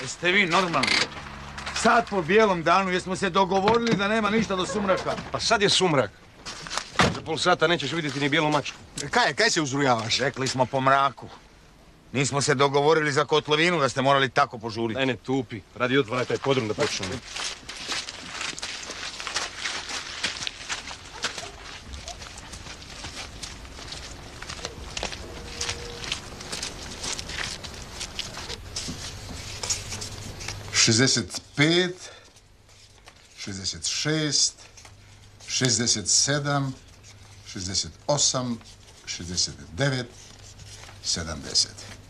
Jeste vi normalni? Sad po bijelom danu, jesmo se dogovorili da nema ništa do sumraka? Pa sad je sumrak. Za pol sata nećeš vidjeti ni bijelu mačku. Kaj se uzrujavaš? Rekli smo po mraku. Nismo se dogovorili za kotlovinu da ste morali tako požuriti. Ne tupi. Radi otvaraj taj podrum da počnemo. ...65, 66, 67, 68, 69, 70.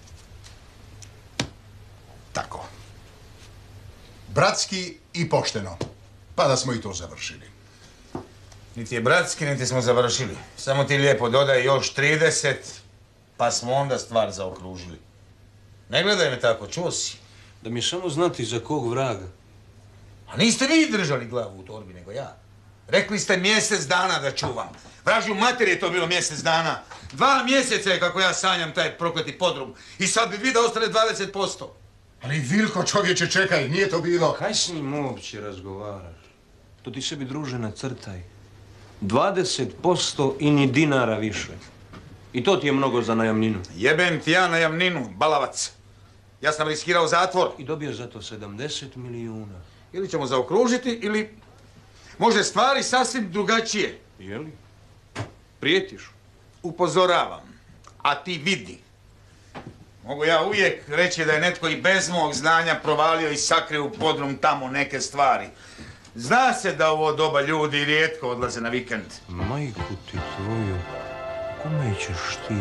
Tako. Bratski i pošteno. Pa da smo i to završili. Niti je bratski, niti smo završili. Samo ti lijepo dodaj još 30, pa smo onda stvar zaokružili. Ne gledaj me tako, čuo si. Da mi samo znati za kog vraga. A niste vi držali glavu u torbi, nego ja. Rekli ste mjesec dana da čuvam. Vražju mater je to bilo mjesec dana. 2 mjeseca je kako ja sanjam taj prokleti podrum. I sad bi vi da ostane 20%. Ali Vilko, čovječe, čekaj, nije to bilo. Kaj s njim uopće razgovaraš? To ti sebi, druže, nacrtaj. 20% i ni dinara više. I to ti je mnogo za najamninu. Jebem ti ja najamninu, balavac. Ja sam riskirao zatvor. I dobio za to 70 milijuna. Ili ćemo zaokružiti, ili... Može stvari sasvim drugačije. Jeli? Prijetiš? Upozoravam. A ti vidi. Mogu ja uvijek reći da je netko i bez mog znanja provalio i sakrio u podrum tamo neke stvari. Zna se da u ovo doba ljudi rijetko odlaze na vikend. Majku ti tvoju, kome ćeš ti?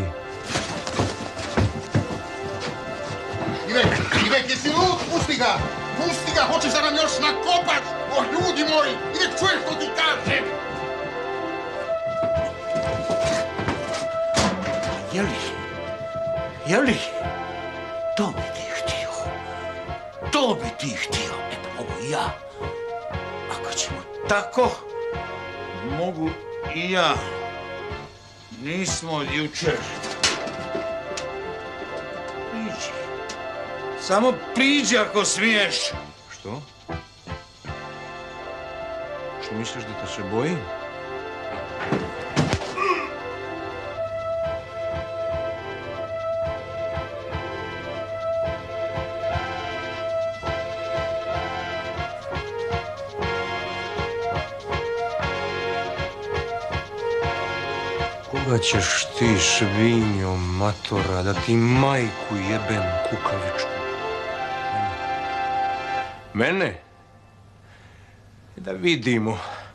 Ivek, jesi lud? Pusti ga! Pusti ga, hoćeš da nam još nakopaš! O, ljudi moji, Ivek, čuješ što ti kažem? Jeli? To bi ti htio. To bi ti htio. E pa mogu i ja. Ako ćemo tako, mogu i ja. Nismo od jučer. Priđi. Samo priđi ako smiješ. Što? Što misliš da te se bojim? Koga ćeš ti, svinjo matora, da ti majku jebem kukavičku? Mene? Da vidimo.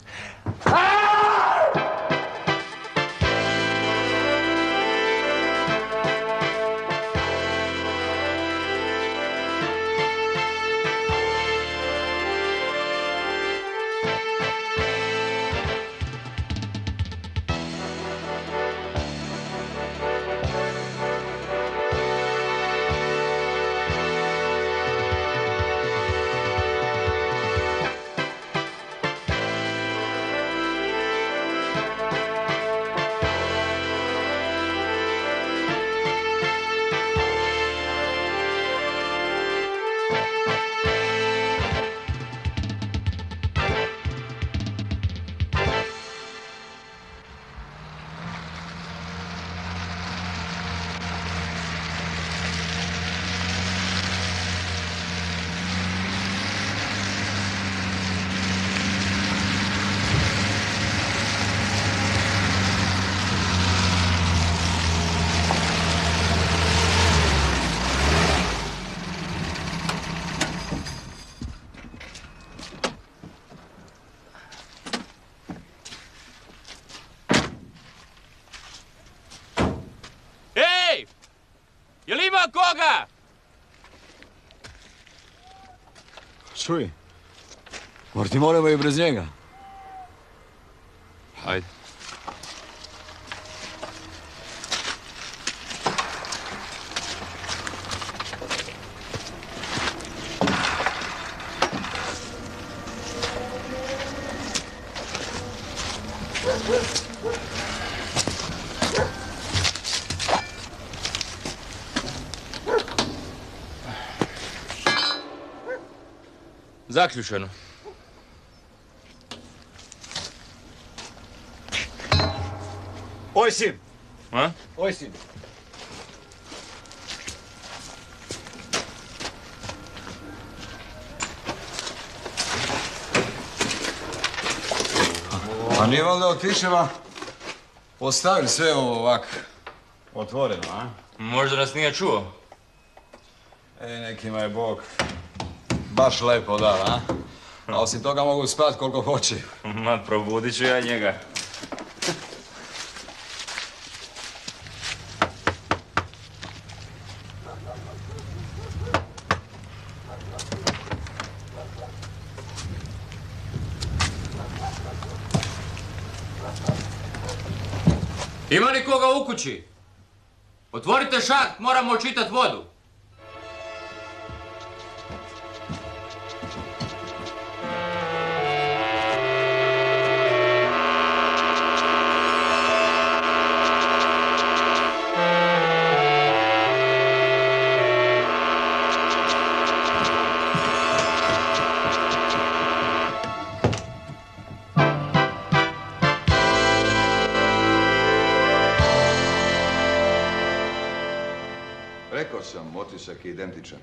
Jel ima koga? Čuj, možda moramo i bez njega. Hajde. Zaključeno. Oj sin! A? Oj sin! A nije valjda od Kiševa ostavili sve ovo ovak otvoreno, a? Možda nas nije čuo. Nekima je Bog baš lepo dao, a? A osim toga mogu spati koliko hoće. Ma, probudit ću ja njega. Ima li koga u kući? Otvorite šaht, moramo očitat vodu. Rekao sam, otisak je identičan.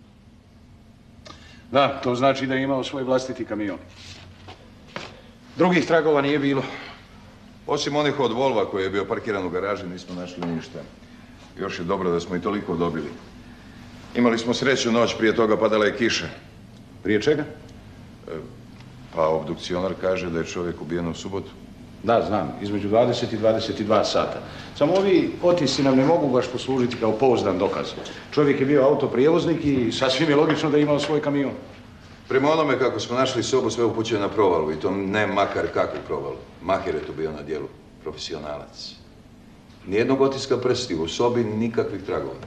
Da, to znači da je imao svoj vlastiti kamion. Drugih tragova nije bilo. Osim onih od Volva koji je bio parkiran u garaži, nismo našli ništa. Još je dobro da smo i toliko dobili. Imali smo sreću, noć prije toga padala je kiša. Prije čega? Pa obdukcionar kaže da je čovjek ubijen u subotu. Da, znam, između 20 i 22 sata. Samo ovi otisci nam ne mogu baš poslužiti kao pouzdan dokaz. Čovjek je bio autoprijevoznik i sasvim je logično da je imao svoj kamion. Prema onome kako smo našli sobu, sve upućuje na provalu i to ne makar kakvu provalu. Maher je tu bio na djelu, profesionalac. Nijednog otiska prstiju u sobi, nikakvih tragova.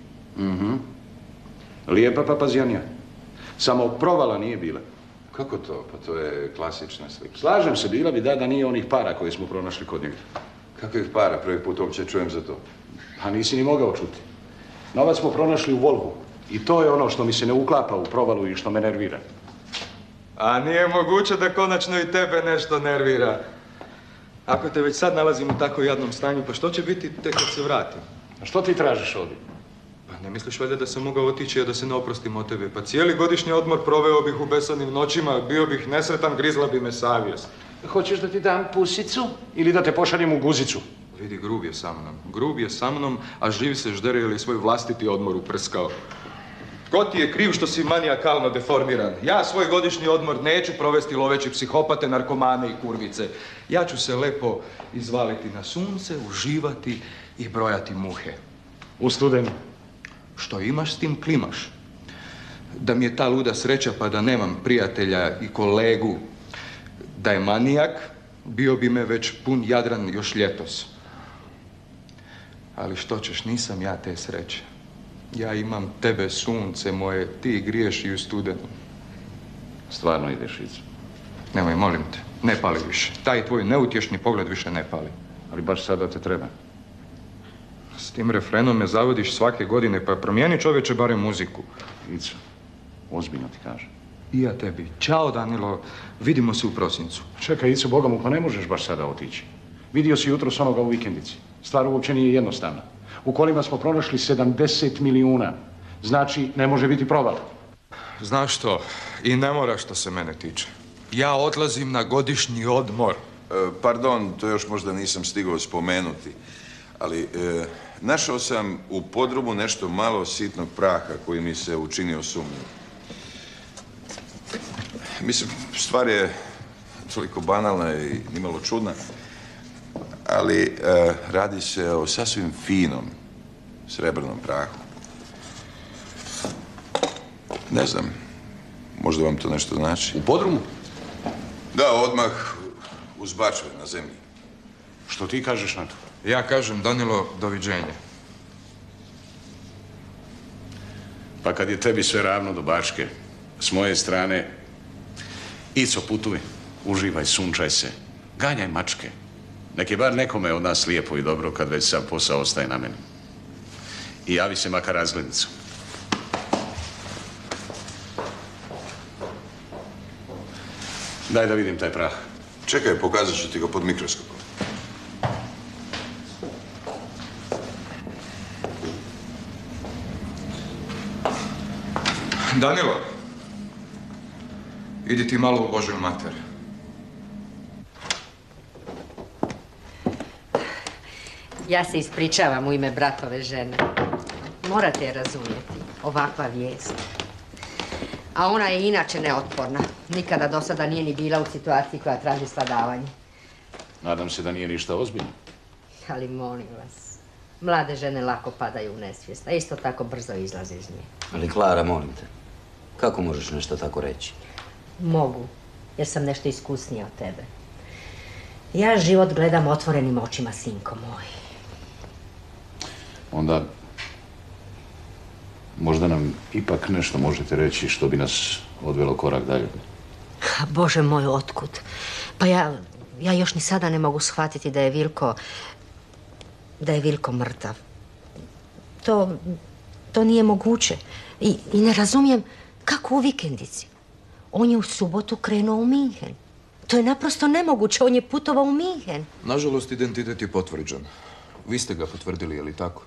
Lijepa papazjanija. Samo provala nije bila. Kako to? Pa to je klasična slika. Slažem se, bila bi da nije onih para koje smo pronašli kod njega. Kakvih para? Prvi put uopće čujem za to. A nisi ni mogao čuti. Novac smo pronašli u Volvu. I to je ono što mi se ne uklapa u provalu i što me nervira. A nije moguće da konačno i tebe nešto nervira. Ako te već sad nalazim u tako jadnom stanju, pa što će biti tek kad se vratim? A što ti tražiš ovdje? Pa ne misliš valjda da sam mogao otići, a da se ne oprostim od tebe? Pa cijeli godišnji odmor proveo bih u besadnim noćima, bio bih nesretan, grizla bi me savjest. Hoćeš da ti dam pusicu ili da te pošaljem u guzicu? Vidi, grub je sa mnom. Grub je sa mnom, a živ se ždere ili svoj vlastiti odmor uprskao. Ko ti je kriv što si manijakalno deformiran? Ja svoj godišnji odmor neću provesti loveći psihopate, narkomane i kurvice. Ja ću se lepo izvaliti na sunce, uživati i brojati muhe. U studenu. Što imaš s tim klimaš. Da mi je ta luda sreća pa da nemam prijatelja i kolegu. Da je manijak, bio bi me već pun Jadran još ljetos. Ali što ćeš, nisam ja te sreće. Ja imam tebe, sunce moje, ti griješ i u studenom. Stvarno ideš, Ico? Nemoj, molim te, ne pali više. Taj tvoj neutješni pogled više ne pali. Ali baš sada te treba. S tim refrenom me zavodiš svake godine, pa promijeni čovječe barem muziku. Ico, ozbiljno ti kažem. I ja tebi. Ćao, Danilo, vidimo se u prosincu. Čekaj, Ico, Boga mu, pa ne možeš baš sada otići. Vidio si jutros onoga u vikendici. Stvar uopće nije jednostavna. U kolima smo pronašli 70 milijuna. Znači, ne može biti provala. Znaš što, i ne mora što se mene tiče. Ja odlazim na godišnji odmor. Pardon, to još možda nisam stigao spomenuti, ali našao sam u podrumu nešto malo sitnog praha koji mi se učinio sumnjivim. Mislim, stvar je toliko banalna i nimalo čudna, ali radi se o sasvim finom srebrnom prahu. Ne znam, možda vam to nešto znači. U podrumu? Da, odmah uz bačve na zemlji. Što ti kažeš na to? Ja kažem, Danilo, doviđenja. Pa kad je tebi sve ravno do Bačke, s moje strane, Ico, putuj, uživaj, sunčaj se, ganjaj mačke. Nek je bar nekome od nas lijepo i dobro kad već sam posao ostaje na meni. I javi se makar razglednicu. Daj da vidim taj prah. Čekaj, pokazat ću ti ga pod mikroskopom. Danilo, idi ti malo u Božju mater. Ja se ispričavam u ime bratove žene. Morate je razumjeti. Ovakva vijest. A ona je inače neotporna. Nikada do sada nije ni bila u situaciji koja traži svladavanje. Nadam se da nije ništa ozbiljno. Ali molim vas, mlade žene lako padaju u nesvijest, a isto tako brzo izlaze iz nje. Ali Klara, molim te, kako možeš nešto tako reći? Mogu, jer sam nešto iskusnija od tebe. Ja život gledam otvorenim očima, sinko moj. Onda možda nam ipak nešto možete reći što bi nas odvelo korak dalje. Bože moj, otkud? Pa ja još ni sada ne mogu shvatiti da je Vilko mrtav. To nije moguće. I ne razumijem kako u vikendici. On je u subotu krenuo u Minhen. To je naprosto nemoguće, on je putovao u Minhen. Nažalost, identitet je potvrđen. Vi ste ga potvrdili, je li tako?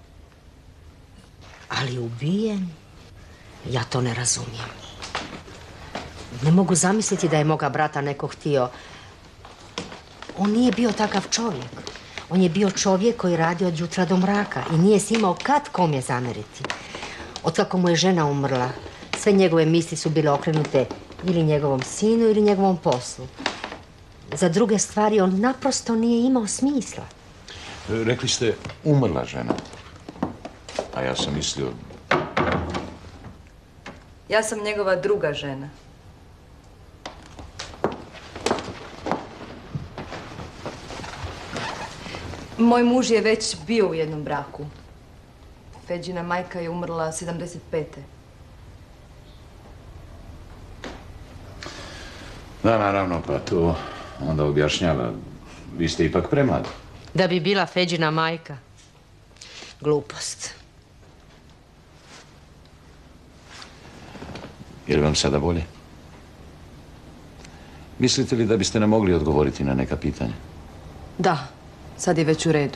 Ali ubijen? Ja to ne razumijem. Ne mogu zamisliti da je moga brata neko htio. On nije bio takav čovjek. On je bio čovjek koji radi od jutra do mraka i nije si imao kad kome zameriti. Otkako mu je žena umrla, sve njegove misli su bile okrenute ili njegovom sinu ili njegovom poslu. Za druge stvari on naprosto nije imao smisla. Rekli ste umrla žena. A ja sam mislio... Ja sam njegova druga žena. Moj muž je već bio u jednom braku. Feđina majka je umrla 75. Da, naravno, pa to onda objašnjava. Vi ste ipak premladi. Da bi bila Feđina majka? Glupost. Je li vam sada bolje? Mislite li da biste nam mogli odgovoriti na neka pitanja? Da, sad je već u redu.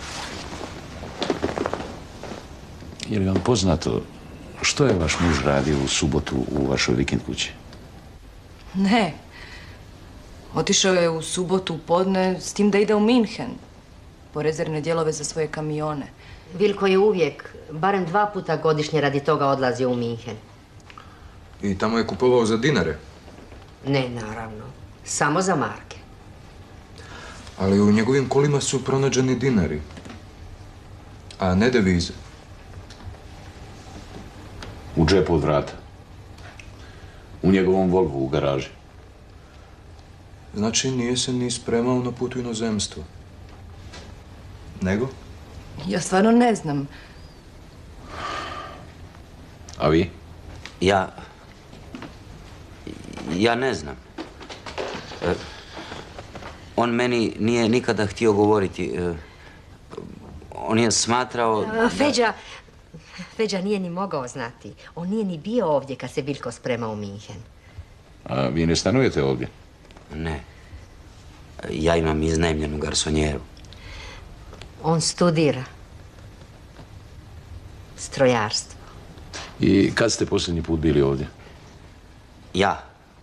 Je li vam poznato što je vaš muž radio u subotu u vašoj vikend kući? Ne. Otišao je u subotu u podne s tim da ide u Minhen. Po rezervne dijelove za svoje kamione. Vilko je uvijek, barem 2 puta godišnje radi toga odlazio u Minhen. I tamo je kupovao za dinare? Ne, naravno. Samo za marke. Ali u njegovim kolima su pronađeni dinari. A ne devize. U džepu od vrata. U njegovom Volvu u garaži. Znači nije se ni spremao na put u inozemstvo. Nego? Ja stvarno ne znam. A vi? Ja ne znam. On meni nije nikada htio govoriti. On je smatrao... Feđa nije ni mogao znati. On nije ni bio ovdje kad se Vilko spremao u Minhen. A vi ne stanujete ovdje? Ne. Ja imam iznajmljenu garsonjeru. On studira. Strojarstvo. I kad ste posljednji put bili ovdje? Ja.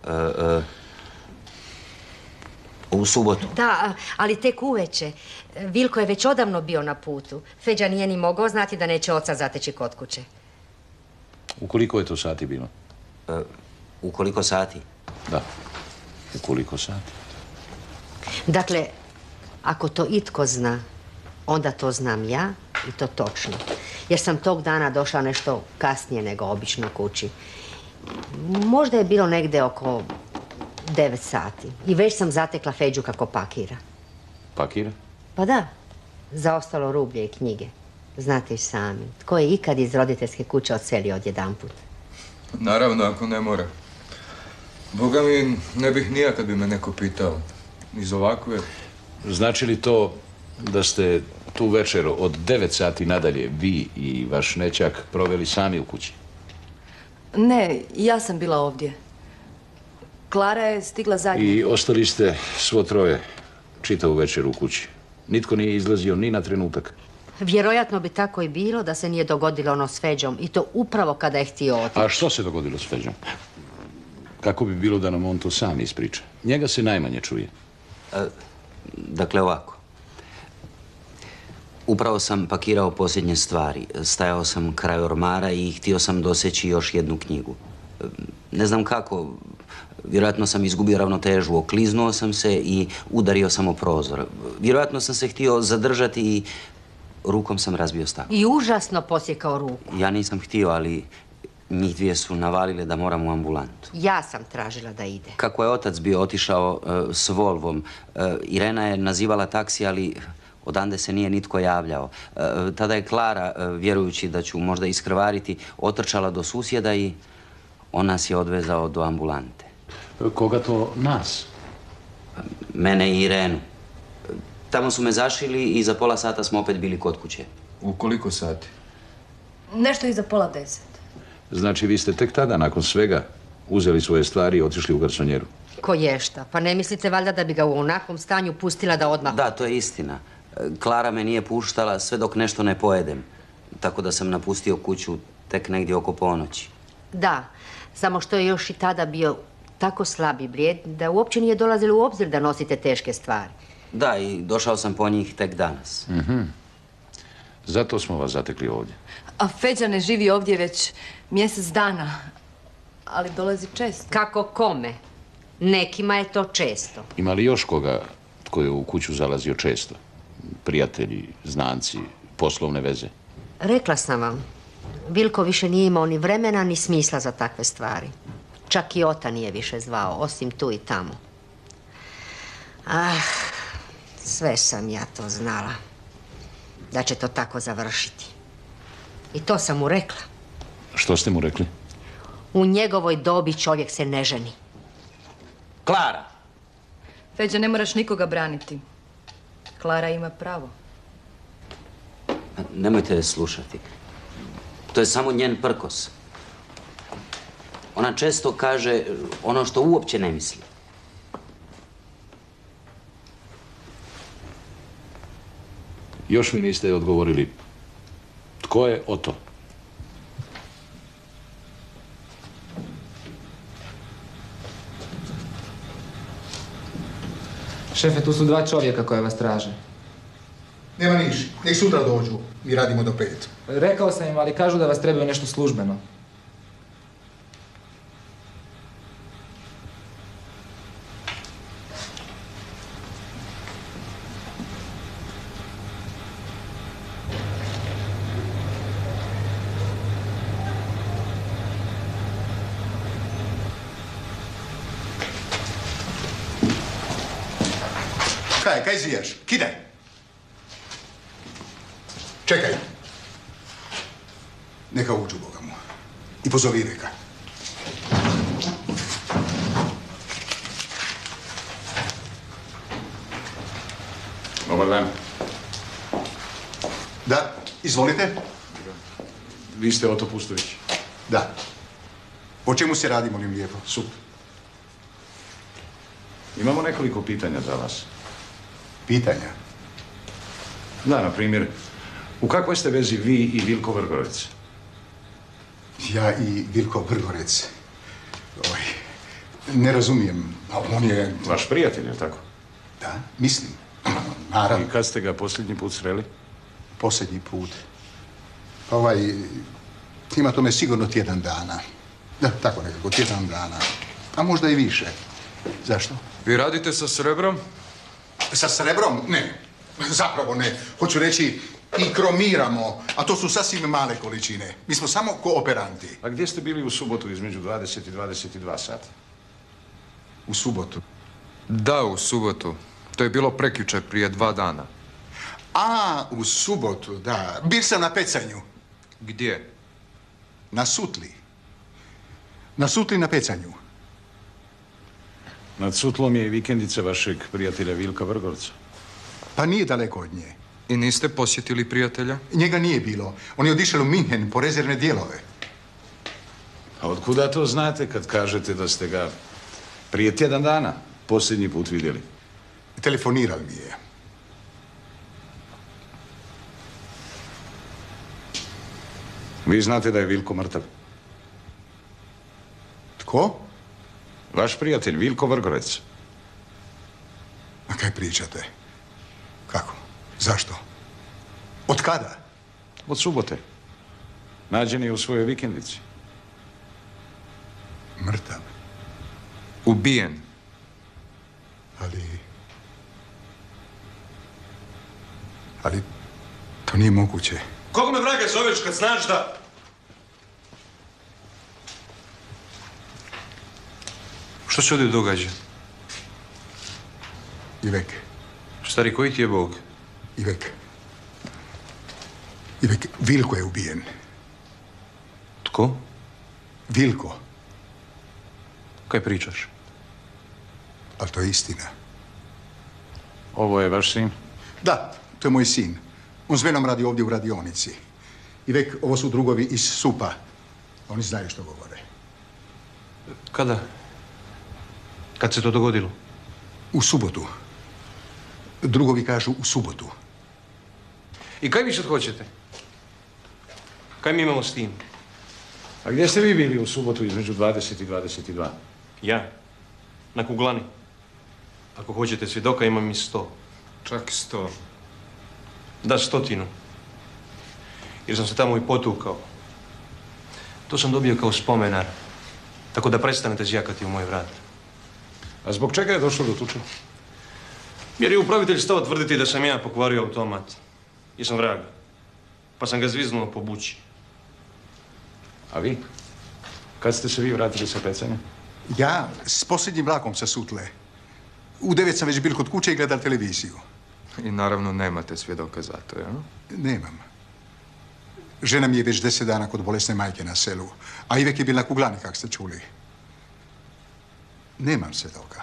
U subotu. Da, ali tek uveče. Vilko je već odavno bio na putu. Feđa nije ni mogao znati da neće oca zateći kod kuće. U koliko je to sati bilo? U koliko sati? Da. U koliko sati? Dakle, ako to itko zna, onda to znam ja i to točno. Jer sam tog dana došla nešto kasnije nego obično kući. Možda je bilo negdje oko 9 sati. I već sam zatekla Feđu kako pakira. Pakira? Pa da. Zaostalo rublje i knjige. Znate i sami. Tko je ikad iz roditeljske kuće odselio odjedanput? Naravno, ako ne mora. Boga mi, ne bih nija kad bi me neko pitao. Iz ovakve... Znači li to da ste tu večer od 9 sati nadalje vi i vaš nećak proveli sami u kući? Ne, ja sam bila ovdje. Klara je stigla zadnja. I ostali ste svo troje čitavu večer u kući. Nitko nije izlazio ni na trenutak. Vjerojatno bi tako i bilo da se nije dogodilo ono s Feđom. I to upravo kada je htio otići. A što se dogodilo s Feđom? Kako bi bilo da nam on to sam ispriča? Njega se najmanje čuje. Dakle, ovako. Upravo sam pakirao posljednje stvari. Stajao sam kraj ormara i htio sam doseći još jednu knjigu. Ne znam kako. Vjerojatno sam izgubio ravnotežu. Okliznuo sam se i udario sam o prozor. Vjerojatno sam se htio zadržati i rukom sam razbio staklo. I užasno posjekao ruku. Ja nisam htio, ali njih dvije su navalile da moram u ambulantu. Ja sam tražila da ide. Kako je otac bio otišao s Volvom, Irena je nazivala taksi, ali odande se nije nitko javljao. Tada je Klara, vjerujući da ću možda iskrvariti, otrčala do susjeda i on nas je odvezao do ambulante. Koga to nas? Mene i Irenu. Tamo su me zašili i za pola sata smo opet bili kod kuće. U koliko sati? Nešto iza 9:30. Znači, vi ste tek tada, nakon svega, uzeli svoje stvari i otišli u garsonjeru. Ko ješta? Pa ne mislite valjda da bi ga u onakvom stanju pustila da odmah... Da, to je istina. Klara me nije puštala sve dok nešto ne pojedem. Tako da sam napustio kuću tek negdje oko ponoći. Da, samo što je još i tada bio tako slab i blijed da uopće nije dolazilo u obzir da nosite teške stvari. Da, i došao sam po njih tek danas. Zato smo vas zatekli ovdje. A Feđa ne živi ovdje već mjesec dana, ali dolazi često. Kako kome? Nekima je to često. Ima li još koga tko je u kuću zalazio često? Prijatelji, znanci, poslovne veze? Rekla sam vam, Vilko više nije imao ni vremena ni smisla za takve stvari. Čak i Ota nije više zvao, osim tu i tamo. Ah, sve sam ja to znala. Da će to tako završiti. I to sam mu rekla. Što ste mu rekli? U njegovoj dobi čovjek se ne ženi. Klara! Feđa, ne moraš nikoga braniti. Klara ima pravo. Nemojte je slušati. To je samo njen prkos. Ona često kaže ono što uopće ne misli. Još mi niste odgovorili. Tko je Oto? Šefe, tu su 2 čovjeka koja vas traže. Nema niš, nek sutra dođu. Mi radimo do 5. Rekao sam im, ali kažu da vas trebaju nešto službeno. Kaj zijaš? Kidaj! Čekaj. Neka uđu, Boga mu. I pozovi Iveka. Dobar dan. Da, izvolite. Vi ste Oto Pustović. Da. O čemu se radi, molim lijepo? Super. Imamo nekoliko pitanja za vas. Pitanja? Da, na primjer, u kakvoj ste vezi vi i Vilko Vrgorec? Ja i Vilko Vrgorec. Ne razumijem, ali on je... Vaš prijatelj, je tako? Da, mislim. Naravno. I kad ste ga posljednji put sreli? Posljednji put? Pa ima tome sigurno tjedan dana. Da, tako nekako, tjedan dana. A možda i više. Zašto? Vi radite sa srebrom? Sa srebrom? Ne. Zapravo ne. Hoću reći, i kromiramo, a to su sasvim male količine. Mi smo samo kooperanti. A gdje ste bili u subotu između 20 i 22 sata? U subotu? Da, u subotu. To je bilo prekjučer, prije 2 dana. A, u subotu, da. Bil sam na pecanju. Gdje? Na Sutli. Na Sutli na pecanju. Nad Sutlom je i vikendica vašeg prijatelja Vilka Vrgorca. Pa nije daleko od nje. I niste posjetili prijatelja? Njega nije bilo. On je otišao u Minhen po rezervne dijelove. A otkuda to znate kad kažete da ste ga Prije tjedan dana, posljednji put vidjeli. Telefonirali mi je. Vi znate da je Vilko mrtav? Tko? Vaš prijatelj, Vilko Vrgorec. A kaj pričate? Kako? Zašto? Od kada? Od subote. Nađen je u svojoj vikendici. Mrtav. Ubijen. Ali to nije moguće. Koga me vraga zoveš kad znaš da... Što se ovdje događa? Ivek. Stari, koji ti je Bog? Ivek, Vilko je ubijen. Tko? Vilko. Kaj pričaš? Ali to je istina. Ovo je vaš sin? Da, to je moj sin. On s menom radi ovdje u radionici. Ivek, ovo su drugovi iz SUP-a. Oni znaju što govore. Kada? Kad se to dogodilo? U subotu. Drugovi kažu u subotu. I kaj vi sad hoćete? Kaj mi imamo s tim? A gdje ste vi bili u subotu između 20 i 22? Ja? Na kuglani. Ako hoćete svjedoka, imam i 100. Čak 100. Da, 100. Jer sam se tamo i potukao. To sam dobio kao spomenar. Tako da prestanete zjakati u moj vrat. A zbog čega je došlo do tuče? Jer je upravitelj stao tvrditi da sam ja pokvario automat. Jesam vrag. Pa sam ga zviznuo po bući. A vi? Kad ste se vi vratili sa pecanja? Ja s posljednjim vlakom sa Sutle. U 9 sam već bil kod kuće i gledal televiziju. I naravno nemate svjedoka za to, ja? Nemam. Žena mi je već 10 dana kod bolesne majke na selu, a Ivek je bil na kuglani, kak ste čuli. Nemam svjedoka.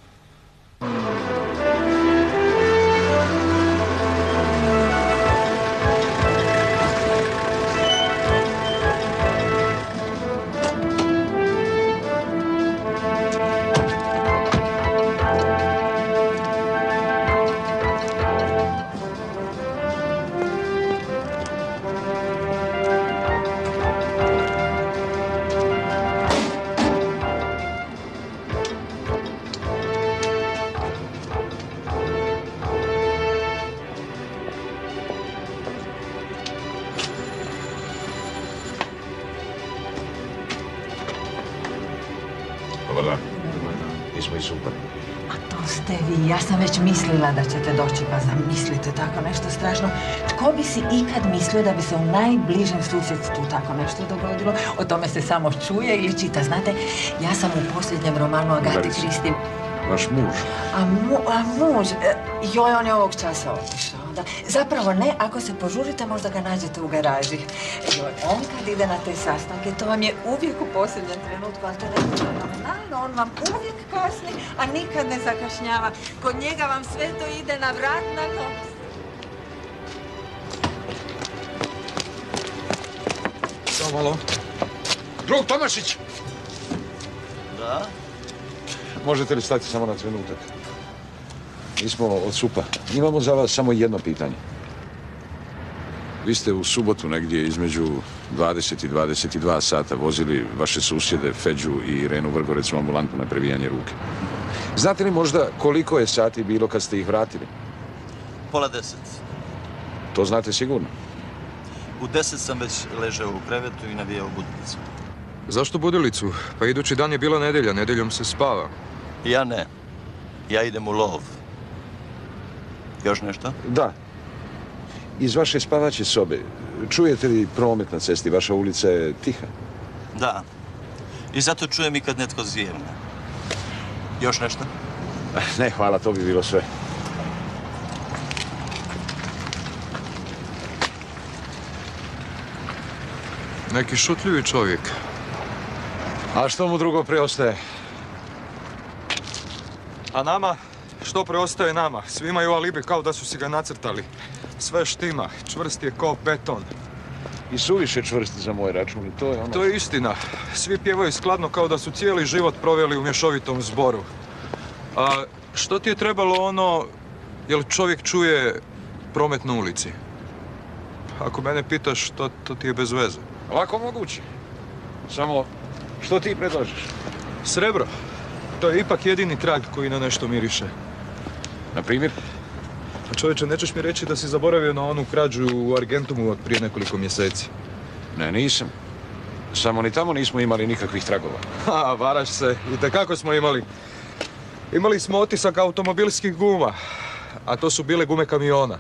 Ja sam već mislila da ćete doći, pa zamislite tako nešto strašno. Tko bi si ikad mislio da bi se u najbližem susjedstvu tako nešto dogodilo? O tome se samo čuje ili čita. Znate, ja sam u posljednjem romanu Agati Kristi... Vaš muž? A muž? Joj, on je ovog časa otišao. Zapravo ne, ako se požurite, možda ga nađete u garaži. Joj, on kad ide na te sastanke, to vam je uvijek u posljednjem trenutku, ali to je fenomenalno. On vam uvijek kasni, a nikad ne zakašnjava. Kod njega vam sve to ide na vrat, na nos. Samo malo. Drug Tomašić! Da? Možete li stati samo na trenutak? Mi smo od SUP-a. Imamo za vas samo jedno pitanje. Vi ste u subotu negdje između 20 i 22 sata vozili vaše susjede Feđu i Irenu Vrgorec u ambulantu na previjanje ruke. Znate li možda koliko je sati bilo kad ste ih vratili? 9:30. To znate sigurno? U 10 sam već ležao u krevetu i navijao budilicu. Zašto budilicu? Pa idući dan je bila nedjelja, nedjeljom se spava. Ja ne. Ja idem u lov. Još nešto? Da. Iz vaše spavaće sobe, čujete li promet na cesti? Vaša ulica je tiha. Da. I zato čujem i kad netko zjevne. Još nešto? Ne, hvala, to bi bilo sve. Neki šutljivi čovjek. A što mu drugo preostaje? A nama? Što preostaje nama? Svi imaju alibi kao da su si ga nacrtali. Sve štima, čvrst je kao beton. i suviše čvrsti za moj račun i to je ono... To je istina. Svi pjevaju skladno kao da su cijeli život proveli u mješovitom zboru. A što ti je trebalo ono, jel čovjek čuje promet na ulici? Ako mene pitaš, to ti je bez veze. Lako moguće. Samo, što ti predlažeš? Srebro. To je ipak jedini trag koji na nešto miriše. Na primjer? Čovječe, nećeš mi reći da si zaboravio na onu krađu u Argentumu od prije nekoliko mjeseci? Ne, nisam. Samo ni tamo nismo imali nikakvih tragova. Ha, varaš se. Itekako smo imali. Imali smo otisak automobilskih guma, a to su bile gume kamiona.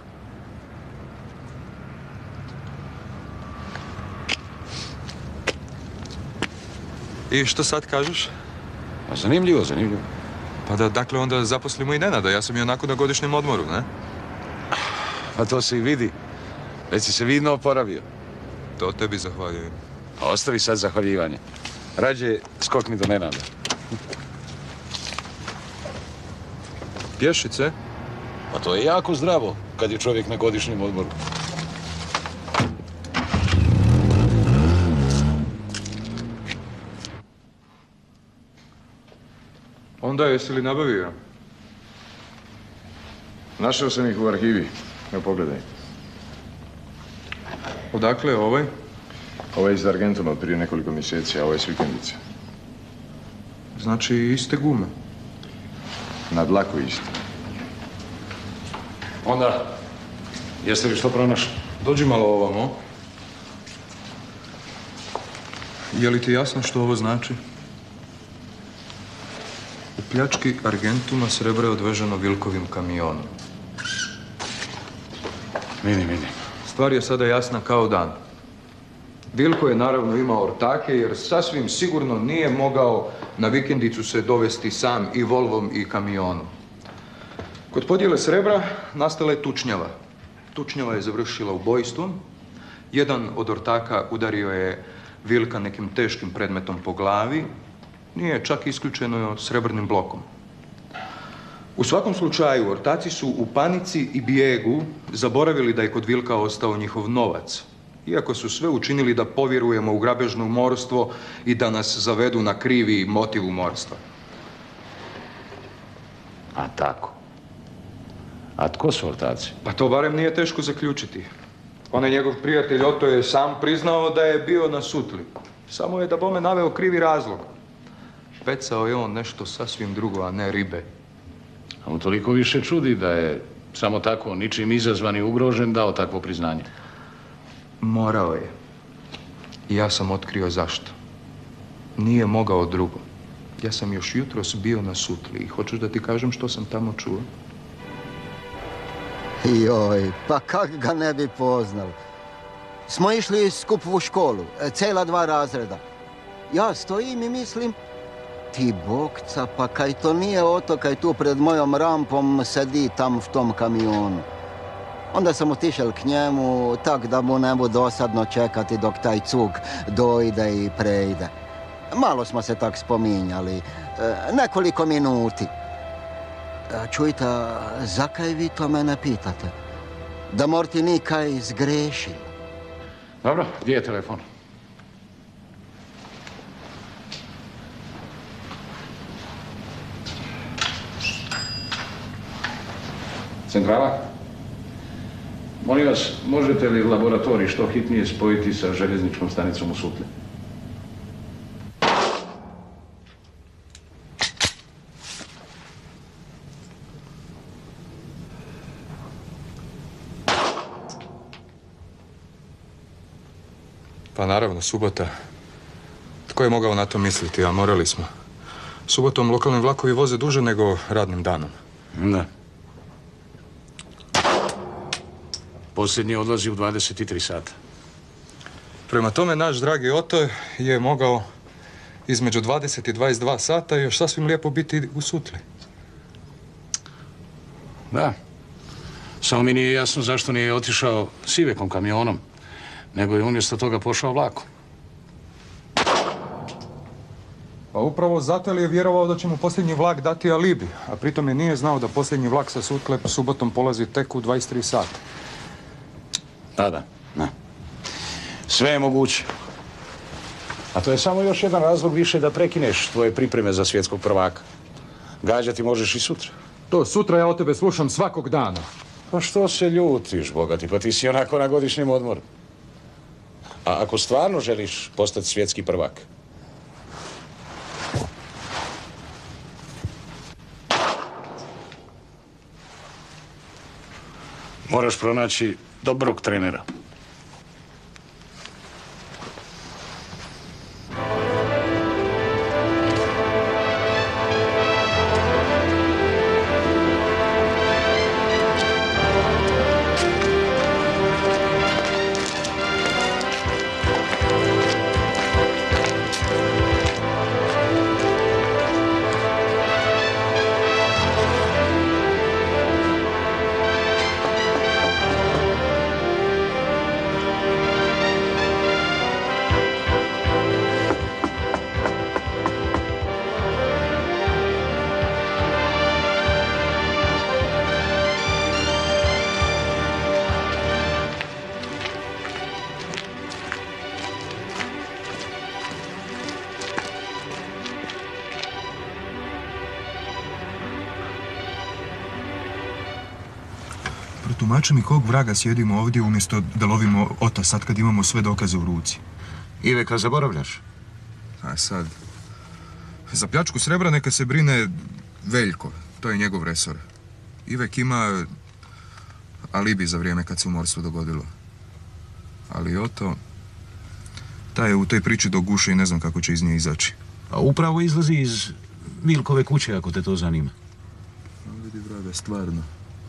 I što sad kažeš? Pa zanimljivo, zanimljivo. Pa da, dakle, onda zaposlimo i Nenada. Ja sam i onako na godišnjem odmoru, ne? Pa to se i vidi. Već si se vidno oporavio. To tebi zahvaljujem. A ostavi sad zahvaljivanje. Rađe skokni do Nenada. Pješice? Pa to je jako zdravo kad je čovjek na godišnjem odmoru. Onda jesi li nabavio? Našao sam ih u arhivi. Evo, pogledaj. Odakle je ovaj? Ovo je iz Argentuma od prije nekoliko mjeseci, a ovo je s vikendice. Znači iste gume? Na dlaku isto. Onda, jeste li što pronašli? Dođi malo ovamo. Je li ti jasno što ovo znači? U pljački Argentuma srebro je odveženo Vilkovim kamionom. Vidim. Stvar je sada jasna kao dan. Vilko je naravno imao ortake jer sasvim sigurno nije mogao na vikendicu se dovesti sam i Volvom i kamionom. Kod podjele srebra nastala je tučnjava. Tučnjava je završila ubojstvom. Jedan od ortaka udario je Vilka nekim teškim predmetom po glavi. Nije čak isključeno srebrnim blokom. U svakom slučaju, ortaci su u panici i bijegu zaboravili da je kod Vilka ostao njihov novac. Iako su sve učinili da povjerujemo u grabežno umorstvo i da nas zavedu na krivi motiv umorstva. A tako. A tko su ortaci? Pa to barem nije teško zaključiti. Onaj njegov prijatelj Oto je sam priznao da je bio na sutli. Samo je da bome naveo krivi razlog. Pecao je on nešto sasvim drugo, a ne ribe. A mu toliko više čudi da je samo tako, ničim izazvan i ugrožen, dao takvo priznanje. Morao je. I ja sam otkrio zašto. Nije mogao drugo. Ja sam još jutros bio na sutli i hoćeš da ti kažem što sam tamo čuo? Joj, pa kak ga ne bi poznal. Smo išli skup u školu, cela 2 razreda. Ja stojim i mislim, ti bokca, pa kaj to nije Oto, kaj tu pred mojom rampom sedi tam v tom kamionu. Onda sam otišel k njemu, tak da mu ne bude dosadno čekati dok taj cug dojde i prejde. Malo smo se tak spominjali, nekoliko minuti. Čujte, zakaj vi to mene pitate? Da morti nikaj zgrešil. Dobro, gdje je telefon? Centrala? Molim vas, možete li laboratorij što hitnije spojiti sa željezničkom stanicom u Sutli? Pa naravno, subota. Tko je mogao na to misliti, a morali smo. Subotom lokalni vlakovi voze duže nego radnim danom. Da. Posljednji odlazi u 23 sata. Prema tome, naš dragi Oto je mogao između 20 i 22 sata još sasvim lijepo biti u Sutli. Da. Samo mi nije jasno zašto nije otišao s Ivekom kamionom, nego je umjesto toga pošao vlakom. Pa upravo zato je vjerovao da će mu posljednji vlak dati alibi, a pritom je nije znao da posljednji vlak sa Sutle subotom polazi tek u 23 sata. Da. Sve je moguće. A to je samo još jedan razlog više da prekineš tvoje pripreme za svjetskog prvaka. Gađati možeš i sutra. To sutra ja o tebe slušam svakog dana. Pa što se ljutiš, bogati, pa ti si onako na godišnjem odmoru. A ako stvarno želiš postati svjetski prvak, moraš pronaći dobrog trenera. Tumači mi kog vraga sjedimo ovdje umjesto da lovimo Ota sad kad imamo sve dokaze u ruci. Iveka zaboravljaš? A sad... Za pljačku srebra neka se brine Veljko. To je njegov resor. Ivek ima alibi za vrijeme kad se umorstvo dogodilo. Ali Oto... taj je u toj priči do guše i ne znam kako će iz nje izaći. A upravo izlazi iz Vilkove kuće, ako te to zanima. Vidi vraga, stvarno.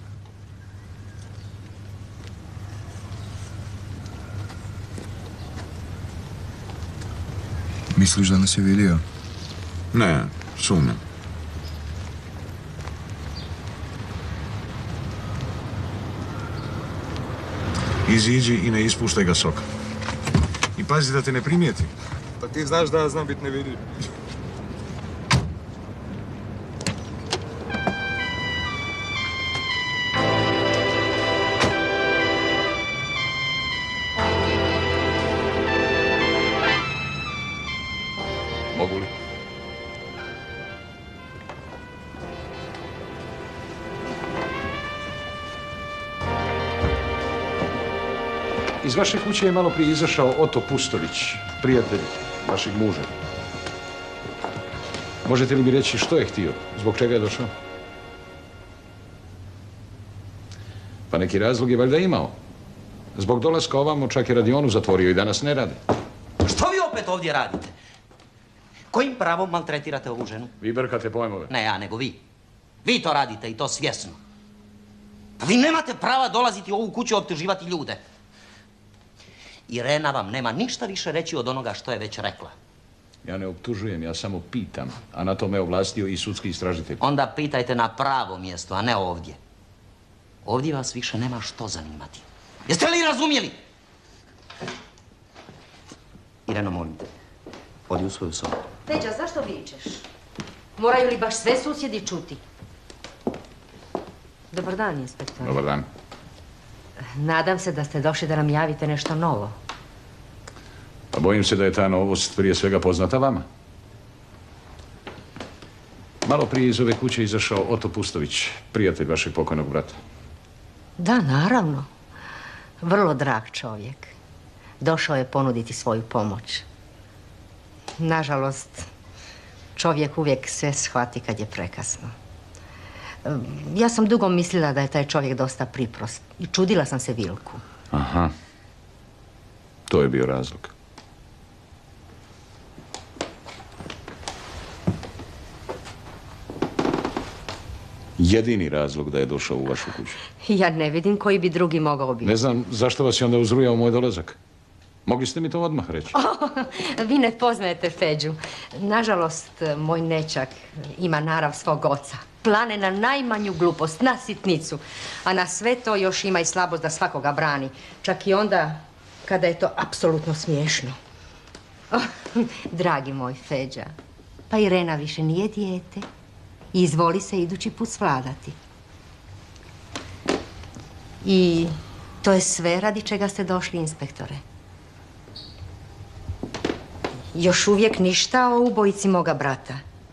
Misliš da nas je vidio? Ne, sumnjam. Iziđi i ne ispuštaj ga soka. I pazi da te ne primijeti. Pa ti znaš da ja znam biti nevidljiv. Mogu li? Iz vaše kuće je malo prije izašao Oto Pustović, prijatelj vašeg muža. Možete li mi reći što je htio? Zbog čega je došao? Pa neki razlog je valjda imao. Zbog dolaska ovamo čak je radionu zatvorio i danas ne radi. Što vi opet ovdje radite? Kojim pravom maltretirate ovu ženu? Vi brkate pojmove. Ne ja, nego vi. Vi to radite i to svjesno. Pa vi nemate prava dolaziti u ovu kuću i optuživati ljude. Irena vam nema ništa više reći od onoga što je već rekla. Ja ne optužujem, ja samo pitam. A na to me ovlastio i sudski istražitelj. Onda pitajte na pravo mjesto, a ne ovdje. Ovdje vas više nema što zanimati. Jeste li razumjeli? Ireno, molim te, odi u svoju sobu. Peđa, zašto vičeš? Moraju li baš sve susjedi čuti? Dobar dan, inspektor. Dobar dan. Nadam se da ste došli da nam javite nešto novo. Pa bojim se da je ta novost prije svega poznata vama. Malo prije iz ove kuće izašao Oto Pustović, prijatelj vašeg pokojnog brata. Da, naravno. Vrlo drag čovjek. Došao je ponuditi svoju pomoć. Nažalost, čovjek uvijek sve shvati kad je prekasno. Ja sam dugo mislila da je taj čovjek dosta priprost i čudila sam se Vilku. Aha. To je bio razlog. Jedini razlog da je došao u vašu kuću. Ja ne vidim koji bi drugi mogao biti. Ne znam zašto vas je onda uzrujao moj dolazak. Mogli ste mi to odmah reći. Vi ne poznajete Feđu. Nažalost, moj nećak ima narav svog oca. Plane na najmanju glupost, na sitnicu. A na sve to još ima i slabost da svakoga brani. Čak i onda kada je to apsolutno smiješno. Dragi moj Feđa, pa Irena više nije dijete. Izvoli se idući put svladati. I to je sve radi čega ste došli, inspektore. Još uvijek ništa o ubojici moga brata.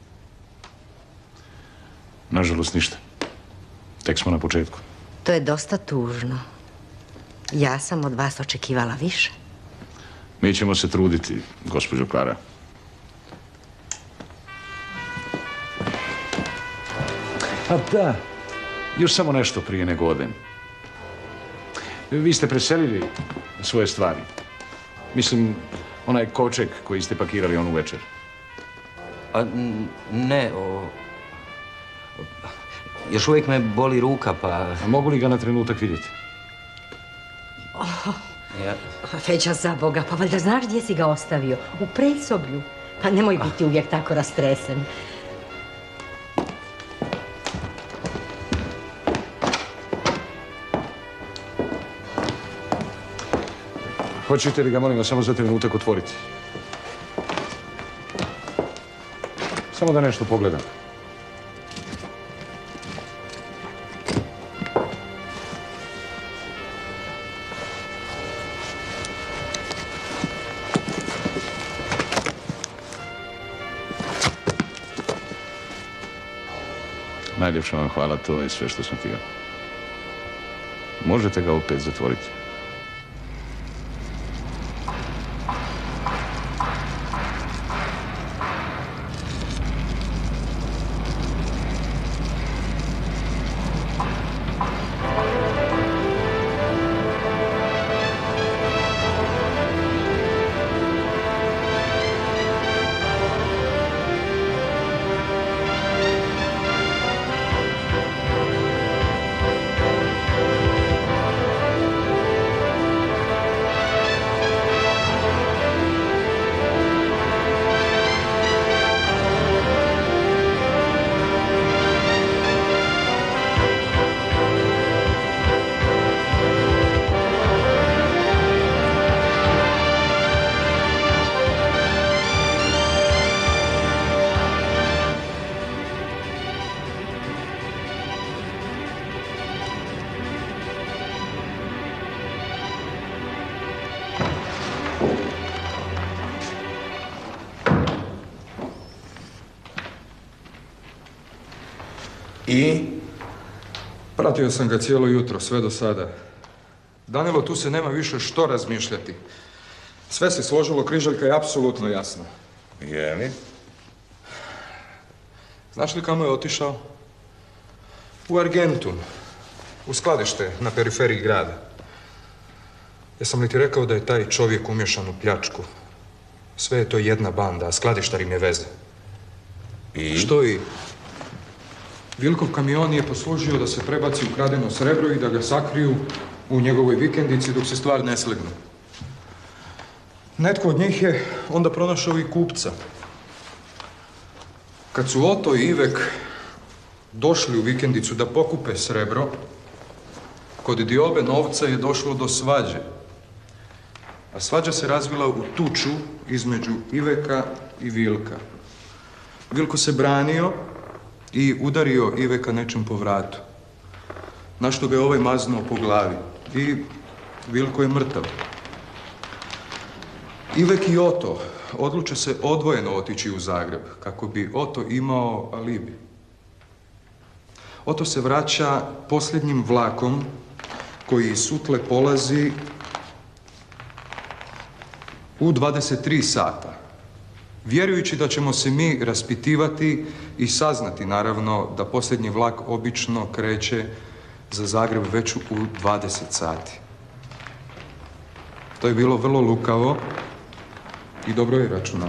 Nažalost, ništa. Tek smo na početku. To je dosta tužno. Ja sam od vas očekivala više. Mi ćemo se truditi, gospođo Klara. A da, još samo nešto prije nego odem. Vi ste preselili svoje stvari. Mislim, onaj kovčeg koji ste pakirali onu večer. Ne, još uvijek me boli ruka, pa... A mogu li ga na trenutak vidjeti? Feđa, za Boga, pa valjda znaš gdje si ga ostavio? U predsoblju. Pa nemoj biti uvijek tako rastresen. Hoćete li ga, molim vas, samo za trenutak otvoriti? Samo da nešto pogledam. Najljepša vam hvala, to je sve što sam htio. Možete ga opet zatvoriti. I? Pratio sam ga cijelo jutro, sve do sada. Danilo, tu se nema više što razmišljati. Sve se složilo, križaljka je apsolutno jasna. Je li? Znaš li kamo je otišao? U Argentum. U skladište na periferiji grada. Jesam li ti rekao da je taj čovjek umješan u pljačku? Sve je to jedna banda, a skladištar im je veze. I? Što i? Vilkov kamion je poslužio da se prebaci ukradeno srebro i da ga sakriju u njegovoj vikendici dok se stvar ne slegne. Netko od njih je onda pronašao i kupca. Kad su Oto i Ivek došli u vikendicu da pokupe srebro, kod diobe novca je došlo do svađe. A svađa se razvila u tuču između Iveka i Vilka. Vilko se branio i udario Iveka nečim po vratu. Na što ga je ovaj maznuo po glavi. I Vilko je mrtav. Ivek i Oto odluče se odvojeno otići u Zagreb, kako bi Oto imao alibi. Oto se vraća posljednjim vlakom koji iz Sutle polazi u 23 sata. Vjerujući da ćemo se mi raspitivati i saznati, naravno, da posljednji vlak obično kreće za Zagreb već u 20 sati. To je bilo vrlo lukavo i dobro je računao.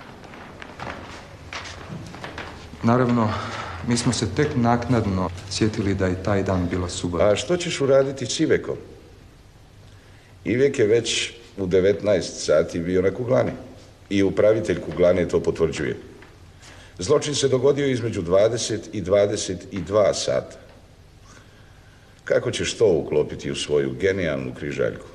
Naravno, mi smo se tek naknadno sjetili da je taj dan bila subota. A što ćeš uraditi s Ivekom? Ivek je već u 19 sati bio na kuglani. I upravitelj kuglane to potvrđuje. Zločin se dogodio između 20 i 22 sata. Kako ćeš to uklopiti u svoju genijalnu križaljku?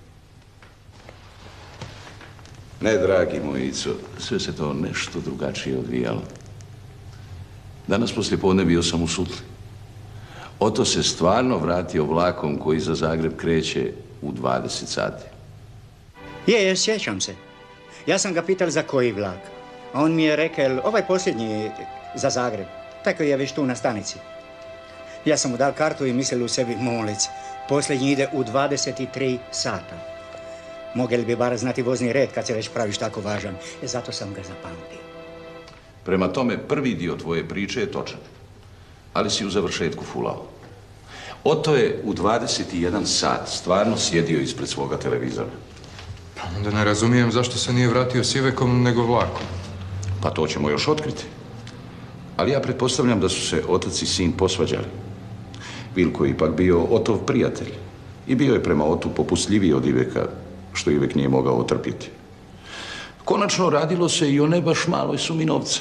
Ne, dragi moj Ico, sve se to nešto drugačije odvijalo. Danas poslijepodne bio sam u Sutli. Oto se stvarno vratio vlakom koji za Zagreb kreće u 20 sati. Je, sjećam se. Ja sam ga pital za koji vlak. A on mi je rekao, ovaj posljednji za Zagreb. Taj koji je već tu na stanici. Ja sam mu dal kartu i mislil u sebi, molic, posljednji ide u 23 sata. Mogli bi bar znati vozni red kad se već praviš tako važan. Zato sam ga zapamtio. Prema tome, prvi dio tvoje priče je točan. Ali si u završetku fulao. Oto je u 21 sat stvarno sjedio ispred svoga televizora. Pa onda ne razumijem zašto se nije vratio s Ivekom nego vlakom. Pa to ćemo još otkriti. Ali ja pretpostavljam da su se otac i sin posvađali. Vilko je ipak bio Otov prijatelj. I bio je prema Otu popustljiviji od Iveka, što Ivek nije mogao otrpjeti. Konačno radilo se i o ne baš maloj sumi novca.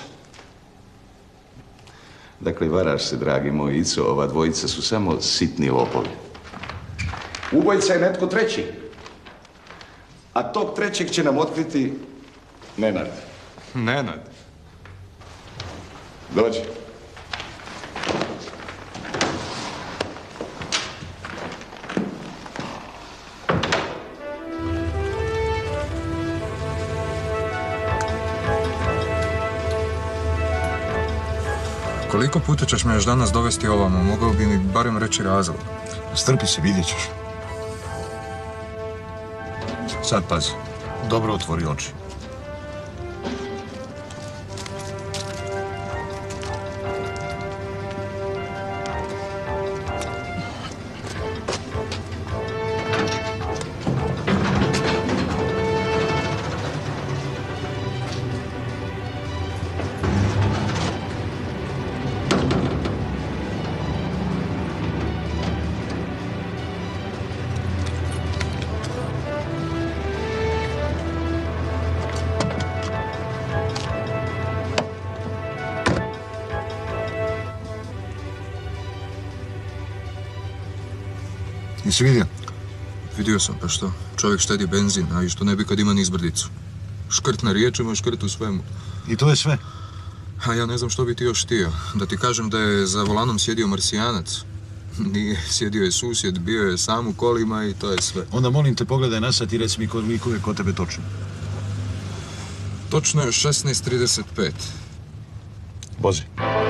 Dakle, varaš se, dragi moj Ico, ova dvojica su samo sitni lopovi. Ubojica je netko treći. A tog trećeg će nam otkriti Nenad. Nenad? Dođi. Koliko puta ćeš me još danas dovesti ovamo? Mogao bi mi barem reći razlog. Strpi se, vidjet ćeš. Sad pazi. Dobro otvori oči. Jesi vidio? Vidio sam, pa što? Čovjek štedi benzin, a i što ne bi kad ima nizbrdicu. Škrt na riječima, škrt u svemu. I to je sve? A ja ne znam što bi ti još htio. Da ti kažem da je za volanom sjedio Marsijanac. Nije, sjedio je susjed, bio je sam u kolima i to je sve. Onda molim te, pogledaj na sat i reci mi koliko je kod tebe točno. Točno je 16:35. Vozi.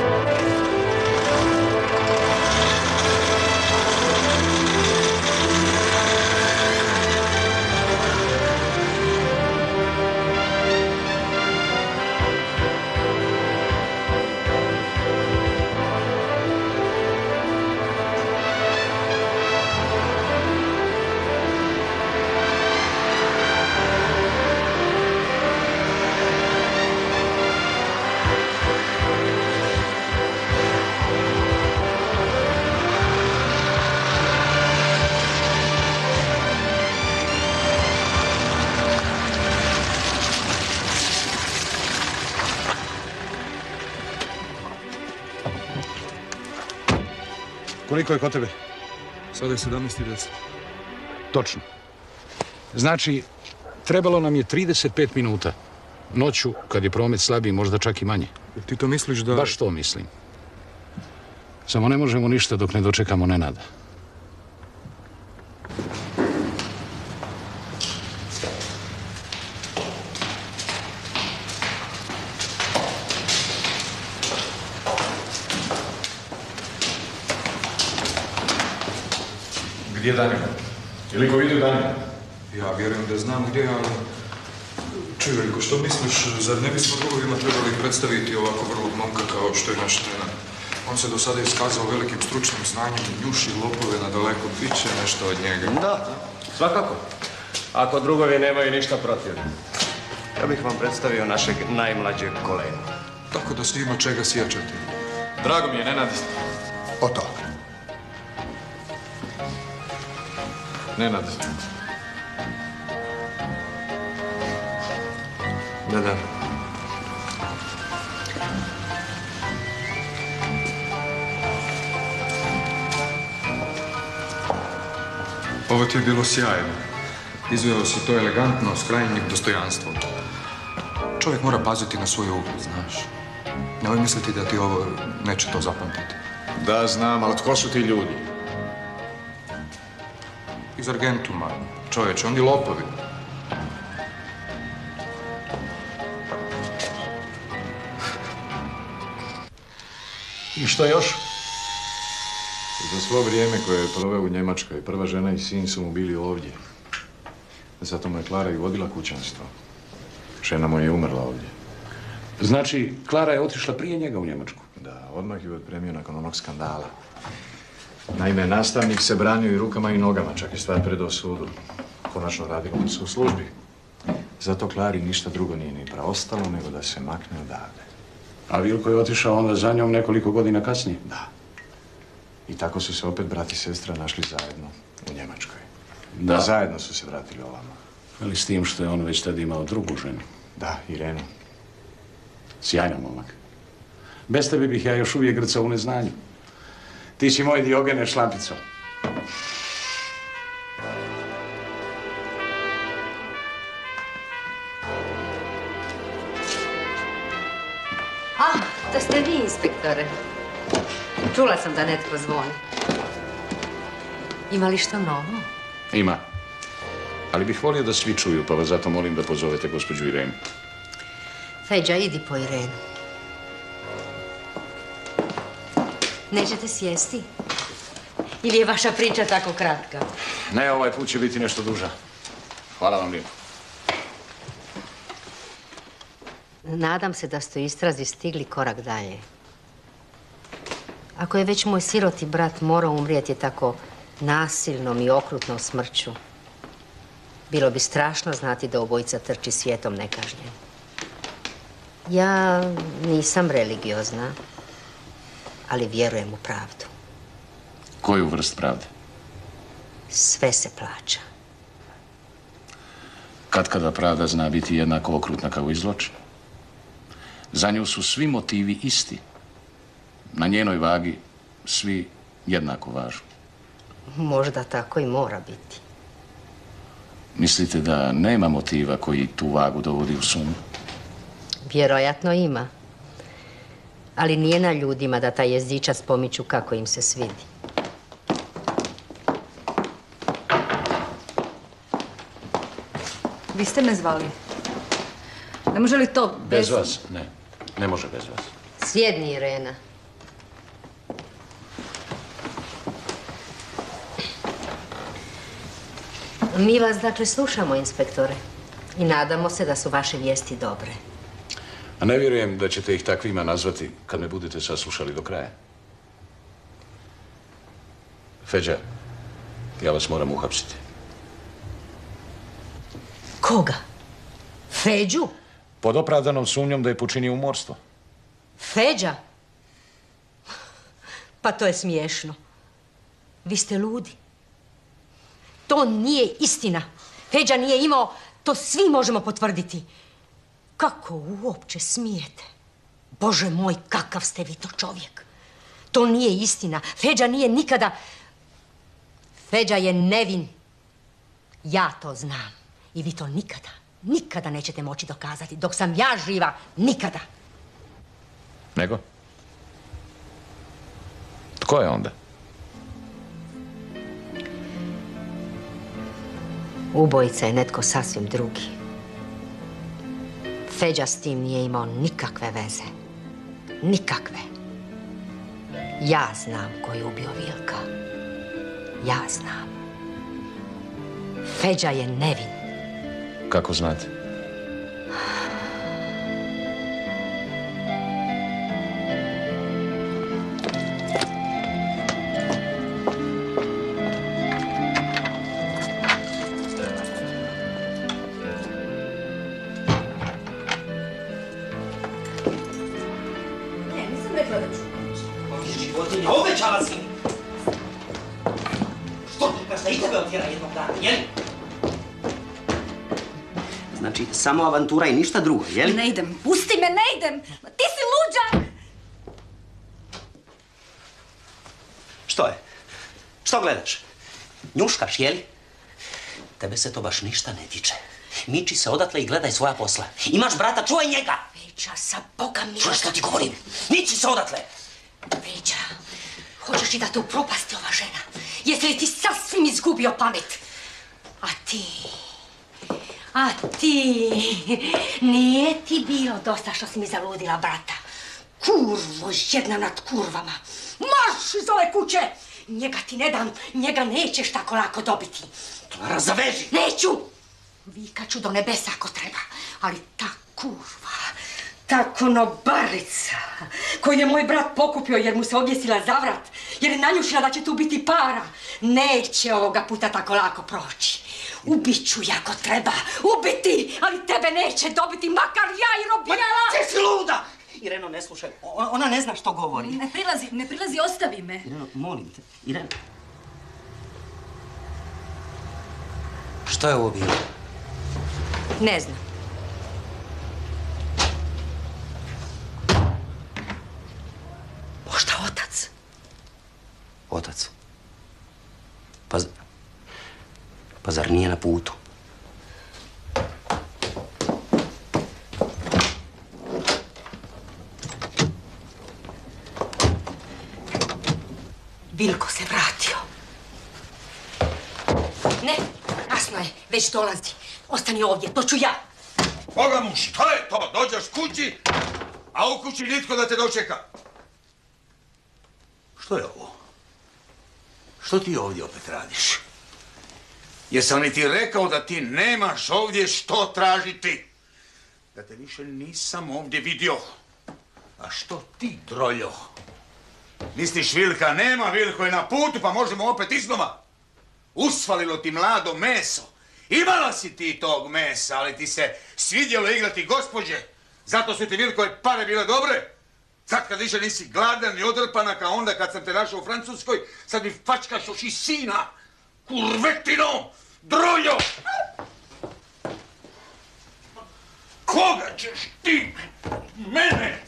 Koliko je kod tebe? Sada je 17:10. Točno. Znači, trebalo nam je 35 minuta. Noću, kad je promet slabiji, možda čak i manje. Ti to misliš da... Baš to mislim. Samo ne možemo ništa dok ne dočekamo Nenada. Gdje je Danilo? Je li ko vidio Danilo? Ja vjerujem da znam gdje, ali... Čuj, Veliko, što misliš, zar ne bismo drugovima trebali predstaviti ovako vrlog momka kao što je naš Nenad? On se do sada iskazao velikim stručnim znanjem, njuši lopove na daleko, bit će nešto od njega. Da, svakako. Ako drugovi nemaju ništa protiv. Ja bih vam predstavio našeg najmlađeg kolegu. Tako da se ima čega sjećati. Drago mi je, Nenad. Oto. Nenad. Da. Ovo ti je bilo sjajno. Izveo si to elegantno, s krajnjim dostojanstvom. Čovjek mora paziti na svoj ugled, znaš. Nemoj misliti da ti ovo neće to zapamtiti. Da, znam, ali tko su ti ljudi? Iz Argentuma, čovječe, oni lopovi. I što još? Za svo vrijeme koje je proveo u Njemačkoj, prva žena i sin su mu bili ovdje. Zato mu je Klara i vodila kućanstvo. Žena mu je umrla ovdje. Znači, Klara je otišla prije njega u Njemačku? Da, odmah ju otpremio nakon onog skandala. Naime, nastavnik se branio i rukama i nogama, čak je stvar predao sudu. Konačno radilo mu se u službi. Zato Klari ništa drugo nije ni preostalo nego da se makne odavde. A Vilko je otišao onda za njom nekoliko godina kasnije? Da. I tako su se opet brat i sestra našli zajedno u Njemačkoj. Da. Zajedno su se vratili ovamo. Ali s tim što je on već tad imao drugu ženu? Da, Irenu. Sjajan momak. Bez tebe bih ja još uvijek grcao u neznanju. Ti si moj Diogene šlampico. To ste vi, inspektore. Čula sam da netko zvoni. Ima li što novo? Ima. Ali bih volio da svi čuju, pa vas zato molim da pozovete gospođu Irenu. Feđa, idi po Irenu. Nećete sjesti? Ili je vaša priča tako kratka? Ne, ovaj put će biti nešto duža. Hvala vam lijepo. Nadam se da ste u istrazi stigli korak dalje. Ako je već moj siroti brat morao umrijeti tako nasilnom i okrutnom smrću, bilo bi strašno znati da obojica trči svijetom nekažnjen. Ja nisam religiozna, ali vjerujem u pravdu. Koju vrst pravde? Sve se plaća. Katkada pravda zna biti jednako okrutna kao i zločin. Za nju su svi motivi isti. Na njenoj vagi svi jednako važu. Možda tako i mora biti. Mislite da nema motiva koji tu vagu dovodi u sumnju? Vjerojatno ima. Ali nije na ljudima da taj jezdičac pomiču kako im se svidi. Vi ste me zvali. Ne može li to Bez vas, ne. Ne može bez vas. Sjedni, Irena. Mi vas, dakle, slušamo, inspektore. I nadamo se da su vaše vijesti dobre. A ne vjerujem da ćete ih takvima nazvati kad me budete saslušali do kraja. Feđa, ja vas moram uhapsiti. Koga? Feđu? Pod opravdanom sumnjom da je počinio umorstvo. Feđa? Pa to je smiješno. Vi ste ludi. To nije istina. Feđa nije imao, to svi možemo potvrditi. Kako uopće smijete? Bože moj, kakav ste vi to čovjek. To nije istina. Feđa nije nikada... Feđa je nevin. Ja to znam. I vi to nikada nećete moći dokazati. Dok sam ja živa, nikada. Nego? Tko je onda? Ubojica je netko sasvim drugi. Feđa s tim nije imao nikakve veze. Nikakve. Ja znam ko je ubio Vilka. Ja znam. Feđa je nevin. Kako znate? Nisam rekla da ću. Životinja, obećala si mi! Što ti kaš da i tebe otjera jednog dana, jel? Znači, samo avantura i ništa drugo, jel? Ne idem, pusti me, ne idem! Ti si luđak! Što je? Što gledaš? Njuškaš, jeli? Tebe se to baš ništa ne tiče. Miči se odatle i gledaj svoja posla. Imaš brata, čuvaj njega! Feđa, sa Boga mi... Čuješ što ti govorim? Miči se odatle! Feđa, hoćeš li da te upropasti ova žena? Jesi li ti sasvim izgubio pamet? A ti, nije ti bilo dosta što si mi zaludila brata. Kurvo, jedna nad kurvama. Marš iz ove kuće! Njega ti ne dam, njega nećeš tako lako dobiti. Klara, zaveži! Neću! Vikaću do nebesa ako treba, ali ta kurva, ta konobarica koju je moj brat pokupio jer mu se objesila za vrat, jer je nanjušila da će tu biti para, neće ovoga puta tako lako proći. Ubiću je ako treba, ubiti, ali tebe neće dobiti, makar ja i robijala! Ti si luda! Ireno, ne slušaj, ona ne zna što govori. Ne prilazi, ostavi me. Ireno, molim te, Ireno. Što je ovo bilo? Ne znam. Možda otac. Otac? Pa zar nije na putu? Vilko se vratio. Ne, jasno je, već dolazi. Ostani ovdje, to ću ja. Boga mu, šta je to? Dođeš kući, a u kući nitko da te dočeka. Što je ovo? Što ti ovdje opet radiš? Jesam li ti rekao da ti nemaš ovdje što tražiti? Da te više nisam ovdje vidio. A što ti, droljo? Misliš Vilka nema, Vilko je na putu pa možemo opet iznova. Usfalilo ti mlado meso. Imala si ti tog mesa, ali ti se svidjelo igrati gospođe. Zato su ti Vilkove pare bile dobre. Sad kad više nisi gladan i odrpana kao onda kad sam te našao u Francuskoj, sad mi fačkaš još i sina. Kurvetino! Droljo! Koga ćeš ti? Mene?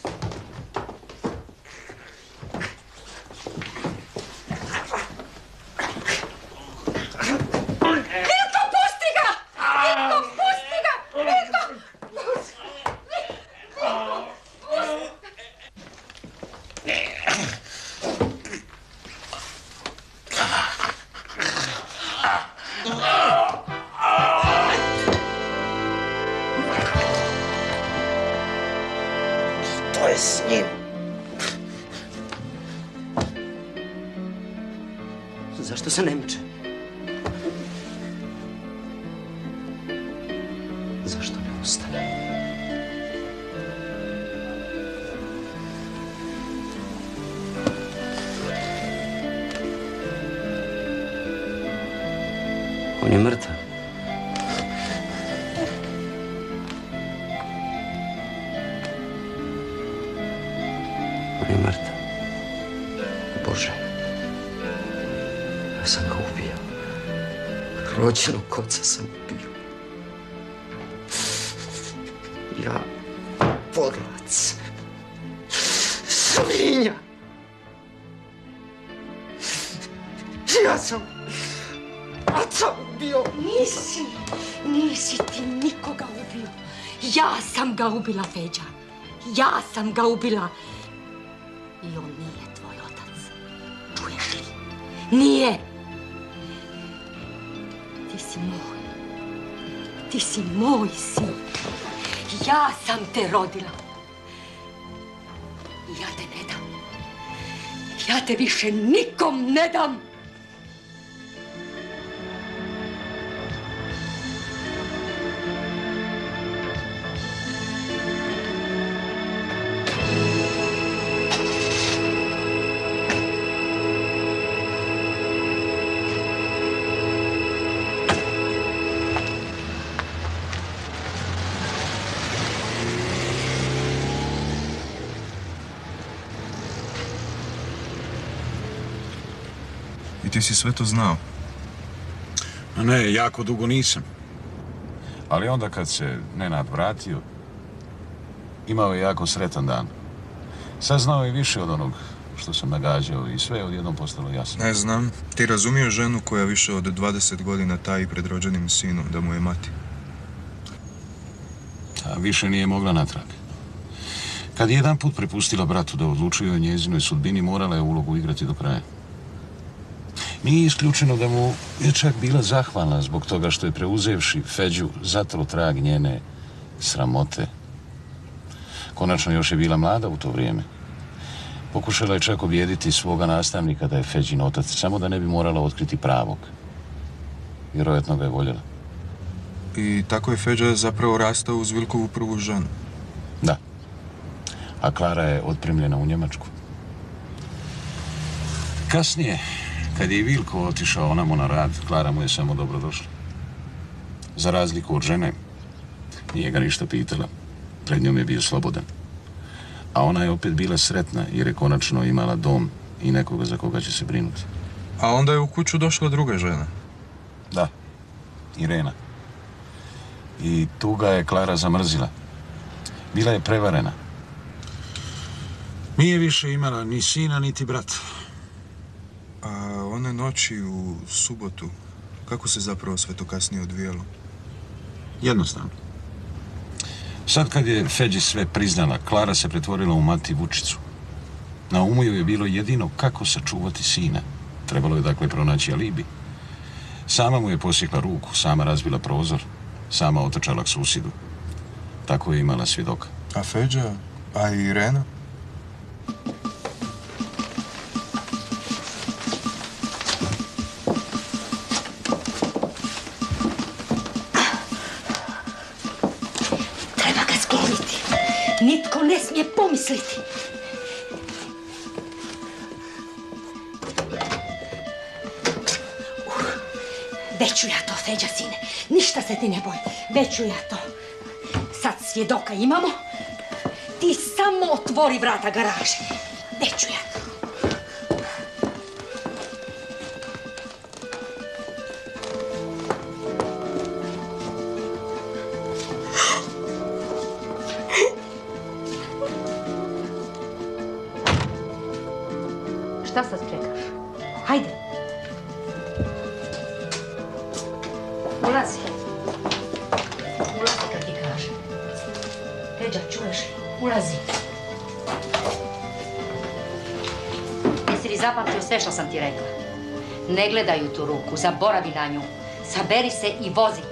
Vilko, pusti ga! Vilko, pusti ga! Vilko! Što je s njim? Zašto se ne miče? Zašto ne ustane? On je mrtav. On je mrtav. Bože. Ja sam ga ubio. Rođenog oca sam ubio. Ja, podlac. Svinja. Ja sam oca ubio. Nisi ti nikoga ubio. Ja sam ga ubila, Feđa. Ja sam ga ubila. I on nije tvoj otac. Čuješ li? Nije. Ti si moj sin. Ja sam te rodila. Ja te ne dam. Ja te više nikom ne dam. I ti si sve to znao? Ne, jako dugo nisam. Ali onda kad se Nenad vratio, imao je jako sretan dan. Saznao je više od onog što sam nagađao i sve je odjednom postalo jasno. Ne znam. Ti razumiješ ženu koja više od 20 godina taji pred rođenim sinom da mu je mati? A više nije mogla natrag. Kad je jedan put prepustila bratu da odlučuje o njezinoj sudbini, morala je ulogu igrati do kraja. Nije isključeno da mu je čak bila zahvalna zbog toga što je preuzevši Feđu zatrlo trag njene sramote. Konačno još je bila mlada u to vrijeme. Pokušala je čak ubijediti svoga nastavnika da je Feđin otac, samo da ne bi morala otkriti pravog. Vjerojatno ga je voljela. I tako je Feđa zapravo rastao uz Vilkovu prvu ženu. Da. A Klara je otpremljena u Njemačku. Kasnije, kad je i Vilko otišao onamo na rad, Klara mu je samo dobrodošla. Za razliku od žene, nije ga ništa pitala. Pred njom je bio slobodan. A ona je opet bila sretna jer je konačno imala dom i nekoga za koga će se brinuti. A onda je u kuću došla druga žena. Da, Irena. I tu ga je Klara zamrzila. Bila je prevarena. Nije više imala ni sina, niti brata. A one noći u subotu, kako se zapravo sve to kasnije odvijalo? Jednostavno. Sad kad je Feđi sve priznala, Klara se pretvorila u Mati Vučicu. Na umu joj je bilo jedino kako sačuvati sina. Trebalo je dakle pronaći alibi. Sama mu je posjekla ruku, sama razbila prozor, sama otrčala k susjedu. Tako je imala svjedoka. A Feđa? A i Irena? Treba ga skloniti. Nitko ne smije pomisliti. Već ću ja to, Feđa, sine. Ništa se ti ne boj. Već ću ja to. Sad svjedoka imamo. Ti samo otvori vrata garaže. Već ću ja to. Šta sad čekaš? Hajde. Ulazi. Ulazi kad ti kažem. Feđa, čuješ li? Ulazi. Jesi li zapamtio sve što sam ti rekla? Ne gledaj u tu ruku, zaboravi na nju. Saberi se i vozi.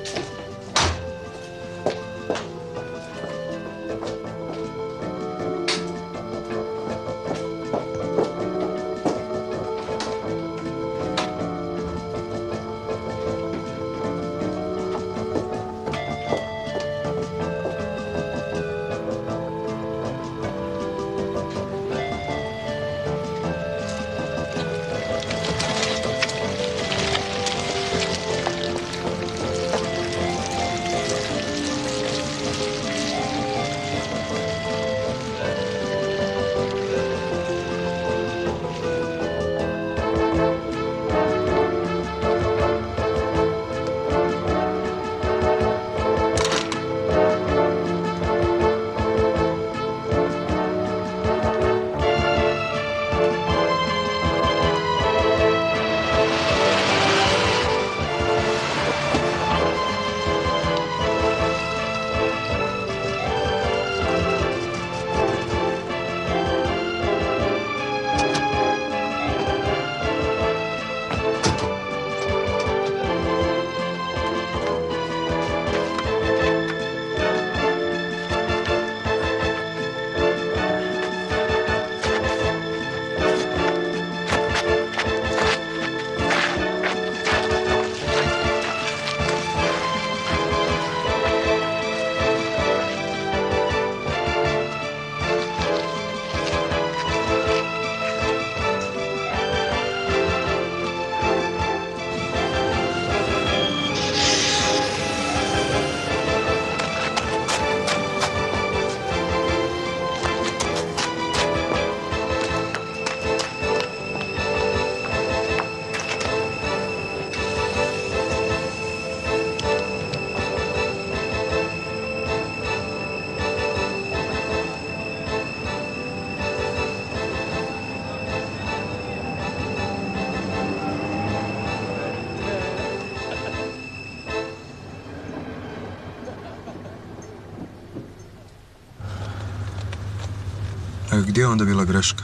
Gdje je onda bila greška?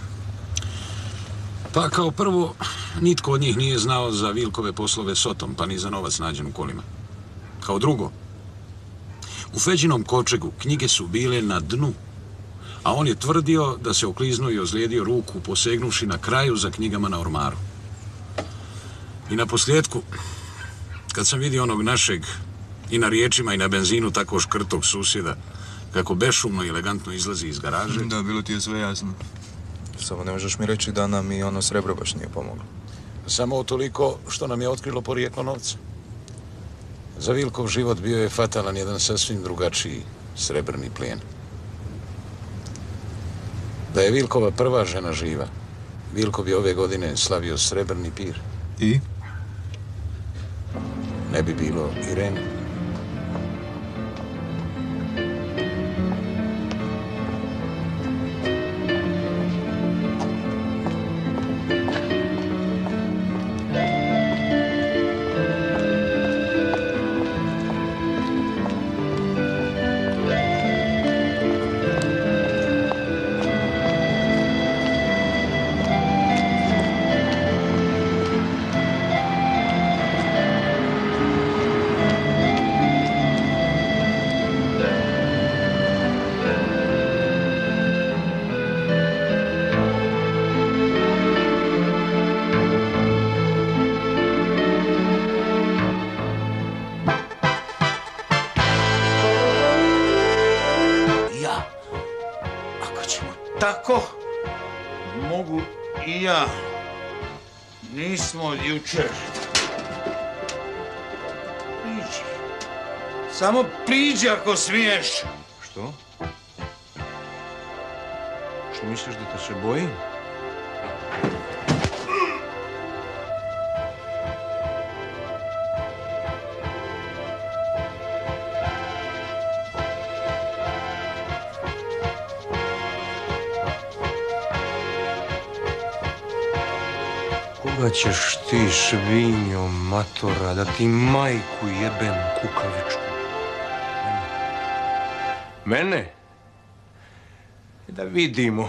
Pa kao prvo, nitko od njih nije znao za Vilkove poslove s Otom, pa ni za novac nađen u kolima. Kao drugo, u Feđinom kovčegu knjige su bile na dnu, a on je tvrdio da se okliznuo i ozlijedio ruku posegnuvši na kraju za knjigama na ormaru. I na posljedku, kad sam vidio onog našeg i na riječima i na benzinu tako škrtog susjeda, kako bešumno i elegantno izlazi iz garaže... Da, bilo ti je sve jasno. Samo ne možeš mi reći da nam i ono srebro baš nije pomoglo. Samo toliko što nam je otkrilo porijeklo novca. Za Vilkov život bio je fatalan jedan sasvim drugačiji srebrni plijen. Da je Vilkova prva žena živa, Vilko bi ove godine slavio srebrni pir. I? Ne bi bilo Irene. Tako mogu i ja. Nismo od jučer. Priđi. Samo priđi ako smiješ. Što? Što misliš da te se bojim? Koga ćeš ti, švinjo, matora, da ti majku jebem kukavičku? Mene? Da vidimo.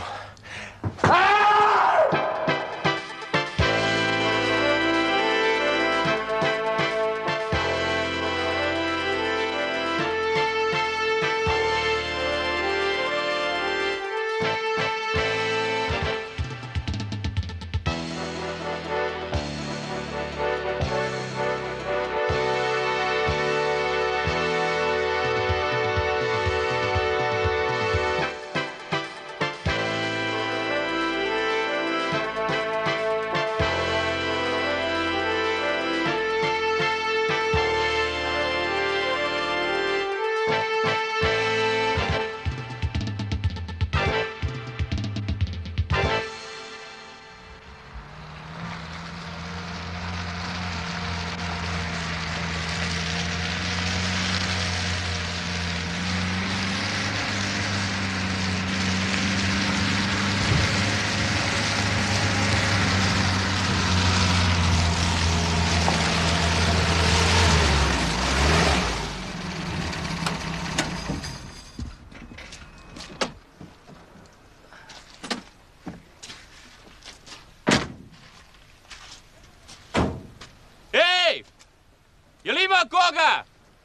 Jel ima koga?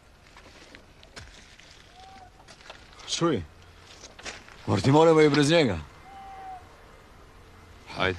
Čuj, mora ti moramo i bez njega. Hajde.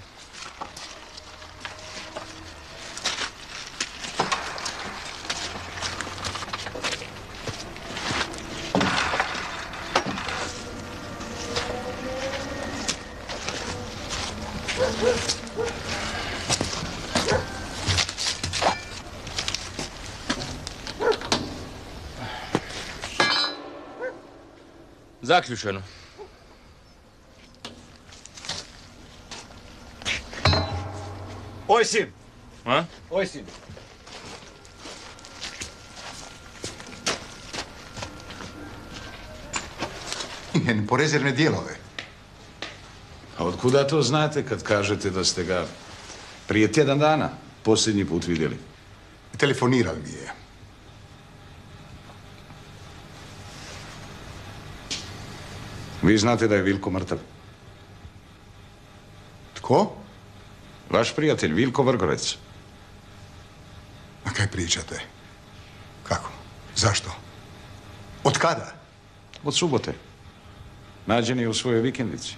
Zaključeno. Oj sin! A? Oj sin! Po rezervne dijelove. A otkuda to znate kad kažete da ste ga prije tjedan dana posljednji put vidjeli? Telefonirao mi je. Vi znate da je Vilko mrtav? Tko? Vaš prijatelj, Vilko Vrgorec. A kaj pričate? Kako? Zašto? Od kada? Od subote. Nađen je u svojoj vikendici.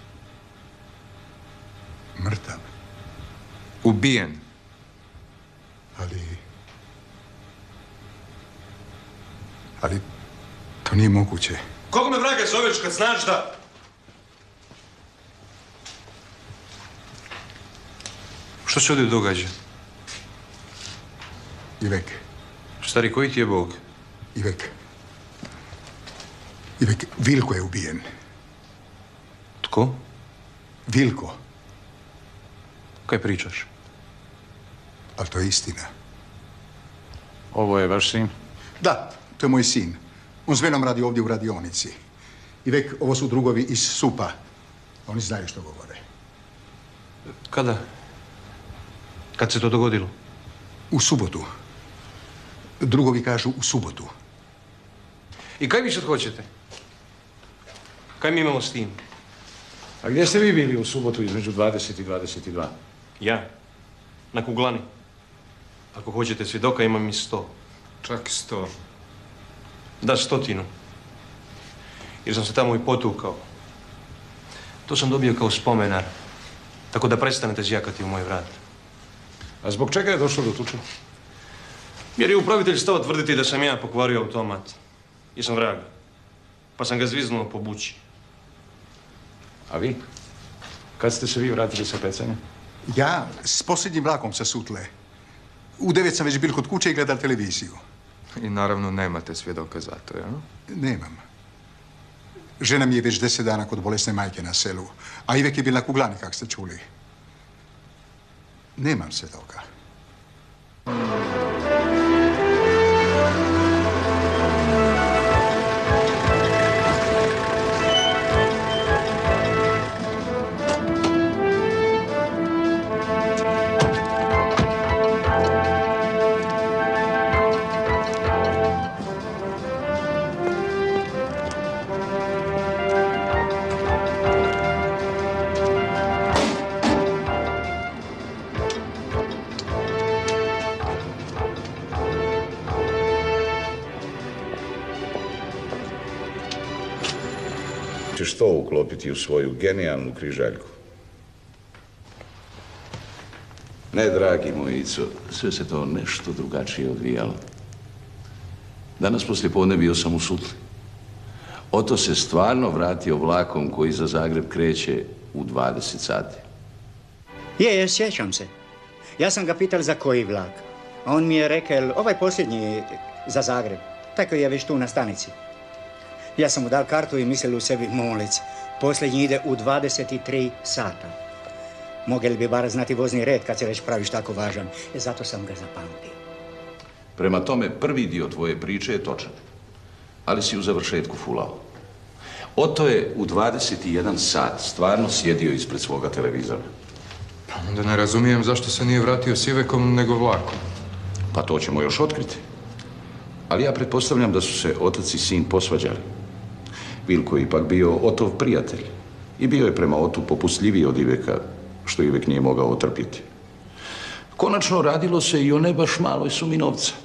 Mrtav. Ubijen. Ali to nije moguće. Koga me vraga zoveš kad znaš da... Što se ovdje događa? Ivek. Stari, koji ti je Bog? Ivek, Vilko je ubijen. Tko? Vilko. Kaj pričaš? Ali to je istina. Ovo je vaš sin? Da, to je moj sin. On s menom radi ovdje u radionici. Ivek, ovo su drugovi iz SUP-a. Oni znaju što govore. Kada? Kad se to dogodilo? U subotu. Drugovi kažu u subotu. I kaj vi sad hoćete? Kaj mi imamo s tim? A gdje ste vi bili u subotu između 20 i 22? Ja? Na kuglani. Ako hoćete svjedoka, imam i 100. Čak 100. Da, 100. Jer sam se tamo i potukao. To sam dobio kao spomenar. Tako da prestanete zjakati u moj vrat. A zbog čega je došlo do tuče? Jer je upravitelj stao tvrditi da sam ja pokvario automat. I sam vrag. Pa sam ga zviznuo po bući. A vi? Kad ste se vi vratili sa pecanja? Ja s posljednjim vlakom sa Sutle. U 9 sam već bil kod kuće i gledal televiziju. I naravno nemate svjedoka za to, ja? Nemam. Žena mi je već 10 dana kod bolesne majke na selu. A Ivek je bil na kuglani, kak ste čuli. Nemam svjedoka. Ćeš to uklopiti u svoju genijalnu križaljku. Ne, dragi moj Ico, sve se to nešto drugačije odvijalo. Danas poslijepodne bio sam u Sutli. Oto se stvarno vratio vlakom koji za Zagreb kreće u 20 sati. Je, sjećam se. Ja sam ga pital za koji vlak. A on mi je rekao, ovaj posljednji za Zagreb. Tako je već tu na stanici. Ja sam mu dal kartu i mislil u sebi, molic, posljednji ide u 23 sata. Mogli bi bar znati vozni red kad se već praviš tako važan. Zato sam ga zapamtio. Prema tome, prvi dio tvoje priče je točan. Ali si u završetku fulao. Oto je u 21 sat stvarno sjedio ispred svoga televizora. Pa onda ne razumijem zašto se nije vratio s Ivekom nego vlakom. Pa to ćemo još otkriti. Ali ja pretpostavljam da su se otac i sin posvađali. Vilko je ipak bio Otov prijatelj i bio je prema Otu popustljiviji od Iveka, što Ivek nije mogao otrpjeti. Konačno radilo se i o ne baš maloj sumi novca.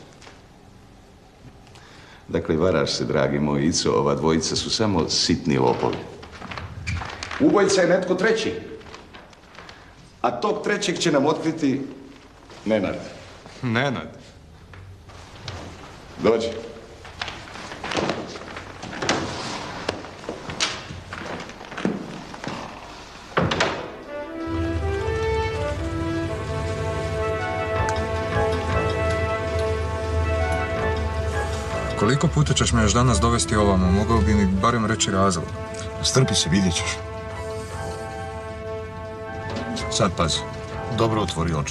Dakle, varaš se, dragi moj Ico, ova dvojica su samo sitni lopovi. Ubojica je netko treći. A tog trećeg će nam otkriti Nenad. Nenad? Dođi. Koliko puta ćeš me još danas dovesti ovamo? Mogao bi mi barem reći razlog. Strpi se, vidjet ćeš. Sad pazi, dobro otvori oči.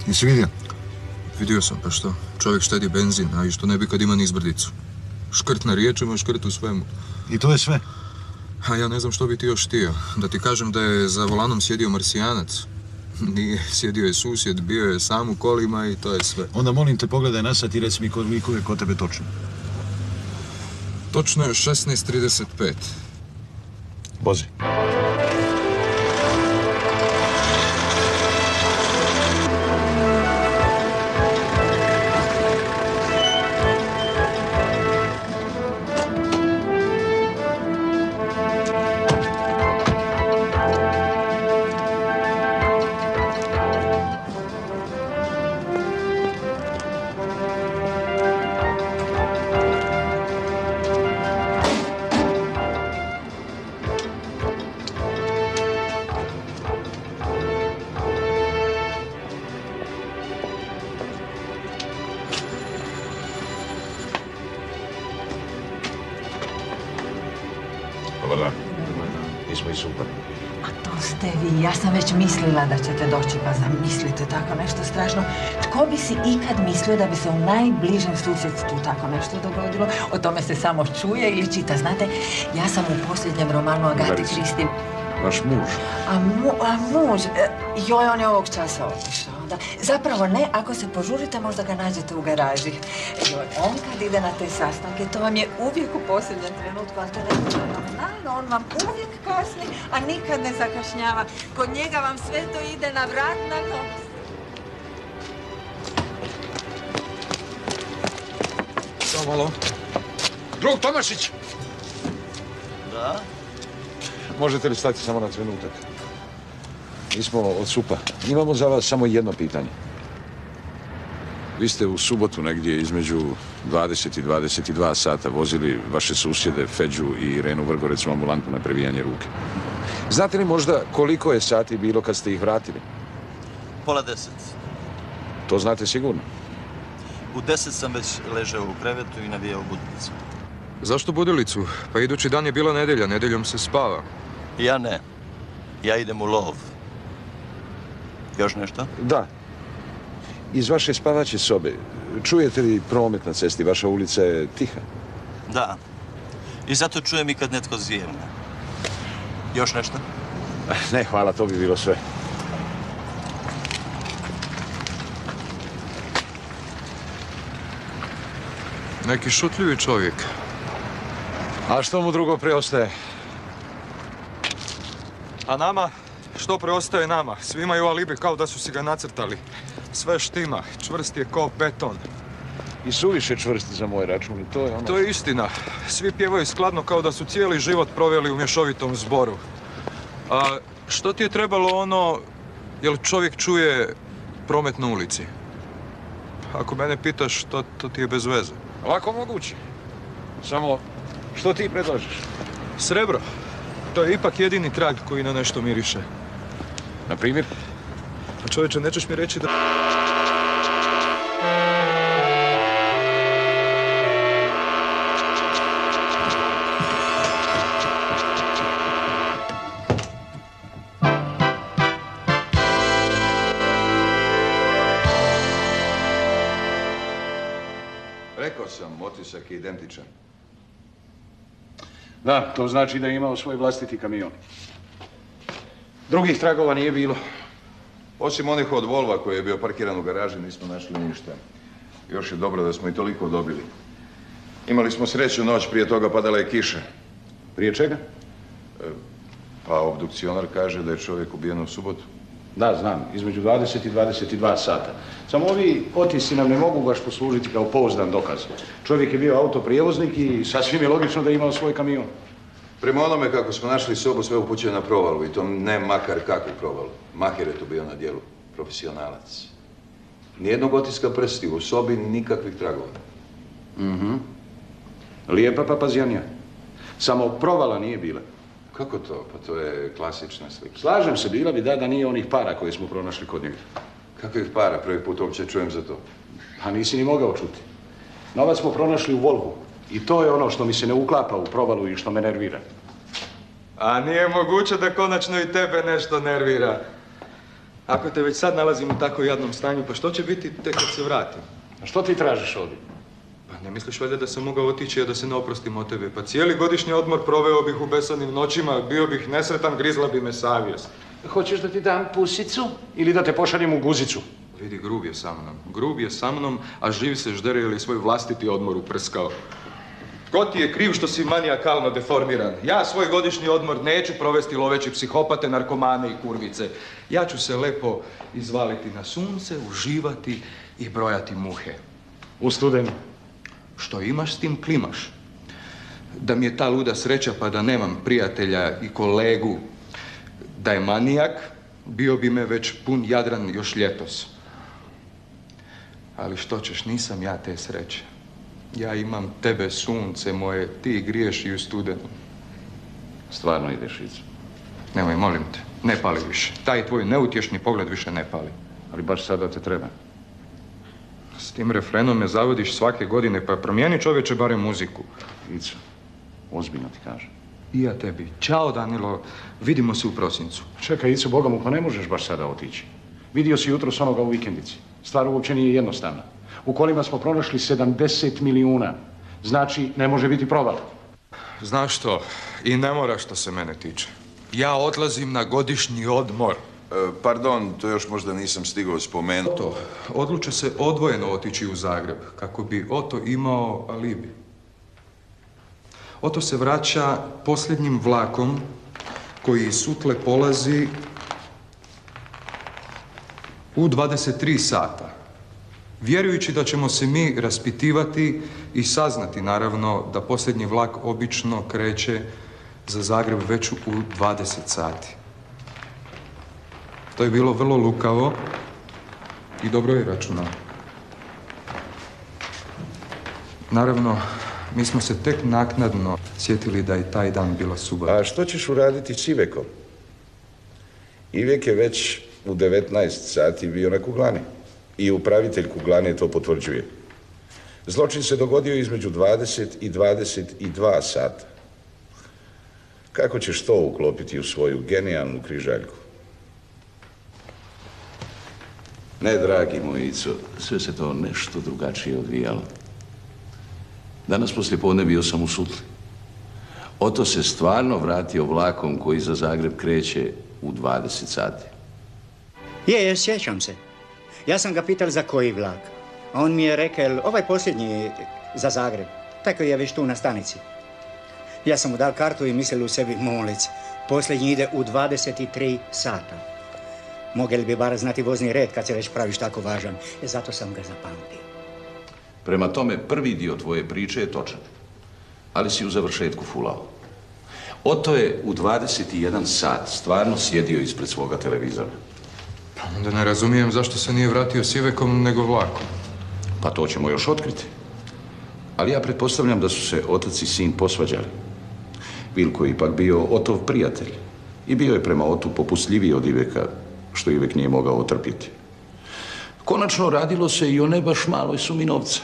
Jesi vidio? Vidio sam, pa što? Čovjek štedi benzin, a i što ne bi kad ima nizbrdicu. Škrt na riječima, škrt u svemu. I to je sve? A ja ne znam što bi ti još htio. Da ti kažem da je za volanom sjedio Marsijanac. Nije, sjedio je susjed, bio je sam u kolima i to je sve. Onda molim te, pogledaj na sat i reci mi koliko je kod tebe točno. Točno je 16:35. Vozi. Nismo i super. A to ste vi. Ja sam već mislila da ćete doći, pa zamislite tako nešto strašno. Tko bi si ikad mislio da bi se u najbližem susjedstvu tako nešto dogodilo? O tome se samo čuje ili čita. Znate, ja sam u posljednjem romanu Agate Kristi... Vaš muž? A muž? Joj, on je ovog časa otišao. Zapravo ne, ako se požurite, možda ga nađete u garaži. Joj, on kad ide na te sastanke, to vam je uvijek u posljednjem trenutku, ali to je nešto fenomenalno. On vam uvijek kasni, a nikad ne zakašnjava. Kod njega vam sve to ide na vrat na nos. Samo malo. Drug Tomašić! Da? Možete li stati samo na trenutak? Mi smo od SUP-a. Imamo za vas samo jedno pitanje. Vi ste u subotu negdje između 20 i 22 sata vozili vaše susjede Feđu i Irenu Vrgorec u ambulantu na previjanje ruke. Znate li možda koliko je sati bilo kad ste ih vratili? 9:30. To znate sigurno? U 10 sam već ležao u krevetu i navijao budilicu. Zašto budilicu? Pa idući dan je bila nedjelja, nedjeljom se spava. Ja ne. Ja idem u lov. Još nešto? Da. Iz vaše spavaće sobe, čujete li promet na cesti? Vaša ulica je tiha. Da. I zato čujem i kad netko zjevne. Još nešto? Ne, hvala, to bi bilo sve. Neki šutljivi čovjek. A što mu drugo preostaje? A nama? Što preostaje nama? Svi imaju alibi kao da su si ga nacrtali. Sve štima, čvrst je kao beton. I suviše čvrsti za moj račun i to je ono... To je istina. Svi pjevaju skladno kao da su cijeli život proveli u mješovitom zboru. A što ti je trebalo ono, jel čovjek čuje promet na ulici? Ako mene pitaš, to ti je bez veze. Lako moguće. Samo, što ti predlažeš? Srebro. To je ipak jedini trag koji na nešto miriše. Na primjer? A čovječe, nećeš mi reći da... Rekao sam, otisak je identičan. Da, to znači da je imao svoj vlastiti kamion. Drugih tragova nije bilo. Osim onih od Volva koji je bio parkiran u garaži, nismo našli ništa. Još je dobro da smo i toliko dobili. Imali smo sreću noć, prije toga padala je kiša. Prije čega? Pa obdukcionar kaže da je čovjek ubijen u subotu. Da, znam, između 20 i 22 sata. Samo ovi otisci nam ne mogu baš poslužiti kao pouzdan dokaz. Čovjek je bio autoprijevoznik i sasvim je logično da je imao svoj kamion. Prema onome kako smo našli sobu, sve upućuje na provalu i to ne makar kakvu provalu. Maher je tu bio na djelu, profesionalac. Nijednog otiska prstiju, u sobi nikakvih tragova. Lijepa papazjanija. Samo provala nije bila. Kako to? Pa to je klasična slika. Slažem se, bila bi da nije onih para koje smo pronašli kod njega. Kakvih para? Prvi put uopće čujem za to. A nisi ni mogao čuti. Novac smo pronašli u Volvu. I to je ono što mi se ne uklapa u provalu i što me nervira. A nije moguće da konačno i tebe nešto nervira. Ako te već sad nalazim u tako jadnom stanju, pa što će biti tek kad se vratim? A što ti tražiš ovdje? Pa ne misliš valjda da sam mogao otići, a da se ne oprostim od tebe? Pa cijeli godišnji odmor proveo bih u besadnim noćima, bio bih nesretan, grizla bi me savjest. Hoćeš da ti dam pusicu ili da te pošaljem u guzicu? Vidi, grub je sa mnom. Grub je sa mnom, a živ se ždere ili svoj vlastiti odmor uprskao. Ko ti je kriv što si manijakalno deformiran? Ja svoj godišnji odmor neću provesti loveći psihopate, narkomane i kurvice. Ja ću se lepo izvaliti na sunce, uživati i brojati muhe. U studenu. Što imaš s tim klimaš. Da mi je ta luda sreća pa da nemam prijatelja i kolegu. Da je manijak, bio bi me već pun Jadran još ljetos. Ali što ćeš, nisam ja te sreće. Ja imam tebe, sunce moje, ti griješ i u studenu. Stvarno ideš, Ico? Nemoj, molim te, ne pali više. Taj tvoj neutješni pogled više ne pali. Ali baš sada te treba. S tim refrenom me zavodiš svake godine, pa promijeni čovječe barem muziku. Ico, ozbiljno ti kažem. I ja tebi. Ćao, Danilo, vidimo se u prosincu. Čekaj, Ico, Boga mu, pa ne možeš baš sada otići. Vidio si jutros onoga u vikendici. Stvar uopće nije jednostavna. U kolima smo pronašli 70 milijuna. Znači, ne može biti provala. Znaš što, i ne mora što se mene tiče. Ja odlazim na godišnji odmor. Pardon, to još možda nisam stigao spomenuti. Oto odluče se odvojeno otići u Zagreb, kako bi Oto imao alibi. Oto se vraća posljednjim vlakom koji iz Sutle polazi u 23 sata. Vjerujući da ćemo se mi raspitivati i saznati, naravno, da posljednji vlak obično kreće za Zagreb već u 20 sati. To je bilo vrlo lukavo i dobro je računao. Naravno, mi smo se tek naknadno sjetili da je taj dan bila subota. A što ćeš uraditi s Ivekom? Ivek je već u 19 sati bio na kuglani. I upravitelj kuglane to potvrđuje. Zločin se dogodio između 20 i 22 sata. Kako ćeš to uklopiti u svoju genijalnu križaljku? Ne, dragi moj Ico, sve se to nešto drugačije odvijalo. Danas poslijepodne bio sam u Sutli. Oto se stvarno vratio vlakom koji za Zagreb kreće u 20 sati. Je, sjećam se. Ja sam ga pital za koji vlak. A on mi je rekao, ovaj posljednji za Zagreb. Tako je već tu na stanici. Ja sam mu dal kartu i mislil u sebi, molic, posljednji ide u 23 sata. Mogli bi bar znati vozni red kad se već praviš tako važan. Zato sam ga zapamtio. Prema tome, prvi dio tvoje priče je točan. Ali si u završetku fulao. Oto je u 21 sat stvarno sjedio ispred svoga televizora. Pa onda ne razumijem zašto se nije vratio s Ivekom nego vlakom. Pa to ćemo još otkriti. Ali ja pretpostavljam da su se otac i sin posvađali. Vilko je ipak bio Otov prijatelj. I bio je prema Otu popustljiviji od Iveka, što Ivek nije mogao otrpjeti. Konačno radilo se i o ne baš maloj sumi novca.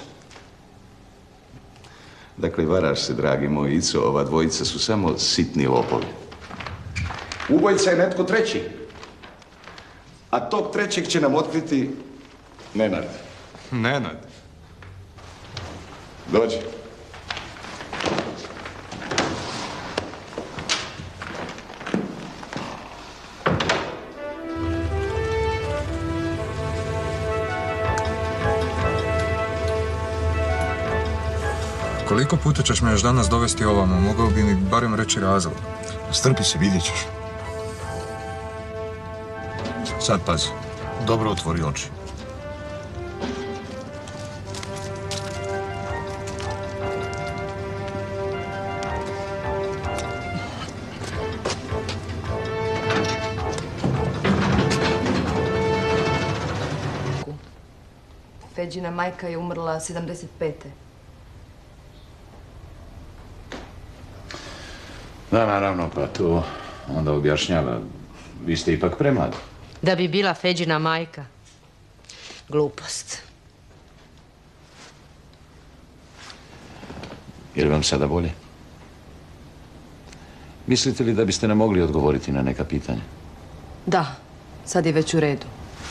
Dakle, varaš se, dragi moj Ico, ova dvojica su samo sitni lopovi. Ubojica je netko treći. A tog trećeg će nam otkriti Nenad. Nenad? Dođi. Koliko puta ćeš me još danas dovesti ovamo? Mogao bi mi barem reći razlog. Strpi se, vidjet ćeš. Sad pazi. Dobro otvori oči. Feđina majka je umrla 75. Da, naravno, pa to onda objašnjava. Vi ste ipak premladi. Da bi bila Feđina majka. Glupost. Je li vam sada bolje? Mislite li da biste nam mogli odgovoriti na neka pitanja? Da, Sad je već u redu.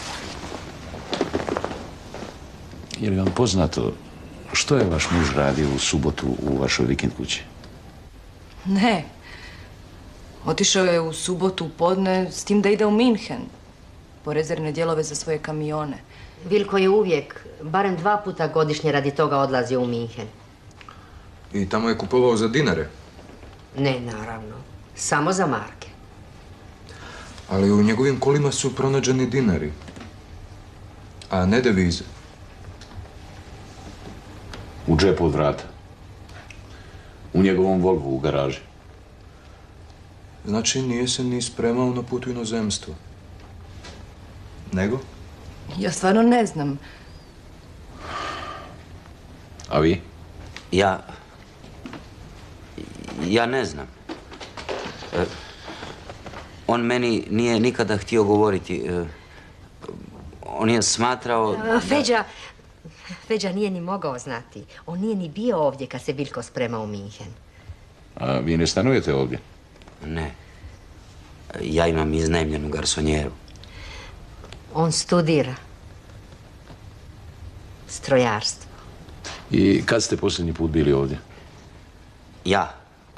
Je li vam poznato što je vaš muž radio u subotu u vašoj vikend kući? Ne. Otišao je u subotu u podne s tim da ide u Minhen. Po rezervne dijelove za svoje kamione. Vilko je uvijek, barem 2 puta godišnje radi toga odlazio u Minhen. I tamo je kupovao za dinare. Ne, naravno. Samo za marke. Ali u njegovim kolima su pronađeni dinari. A ne devize. U džepu od vrata. U njegovom Volvu u garaži. Znači nije se ni spremao na put u inozemstvo. Nego? Ja stvarno ne znam. A vi? Ja ne znam. On meni nije nikada htio govoriti. On je smatrao... Feđa nije ni mogao znati. On nije ni bio ovdje kad se Vilko spremao u Minhen. A vi ne stanujete ovdje? Ne. Ja imam iznajmljenu garsonjeru. On studira. Strojarstvo. I kad ste posljednji put bili ovdje? Ja.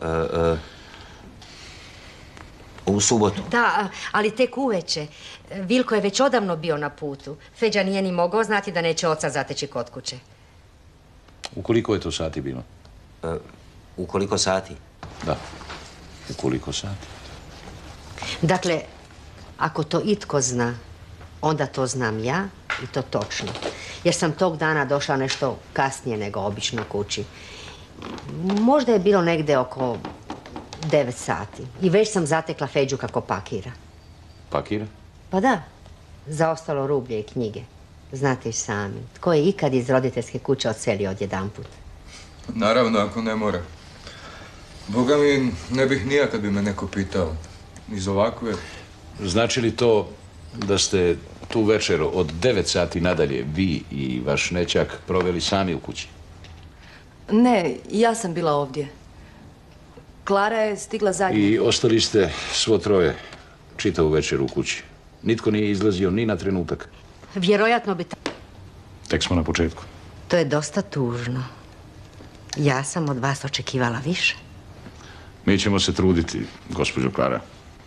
U subotu. Da, ali tek uveče. Vilko je već odavno bio na putu. Feđa nije ni mogao znati da neće oca zateći kod kuće. U koliko je to sati bilo? U koliko sati? Da. U koliko sati? Dakle, ako to itko zna, onda to znam ja i to točno. Jer sam tog dana došla nešto kasnije nego obično kući. Možda je bilo negde oko 9 sati. I već sam zatekla Feđu kako pakira. Pakira? Pa da. Zaostalo rublje i knjige. Znate i sami. Tko je ikad iz roditeljske kuće odselio odjedanput? Naravno, ako ne mora. Boga mi, ne bih nija kad bi me neko pitao. Iz ovakve... Znači li to da ste tu večer od 9 sati nadalje vi i vaš nećak proveli sami u kući? Ne, ja sam bila ovdje. Klara je stigla zadnja. I ostali ste svo troje čitavu večer u kući. Nitko nije izlazio ni na trenutak. Vjerojatno bi... Tek smo na početku. To je dosta tužno. Ja sam od vas očekivala više. Mi ćemo se truditi, gospođo Klara.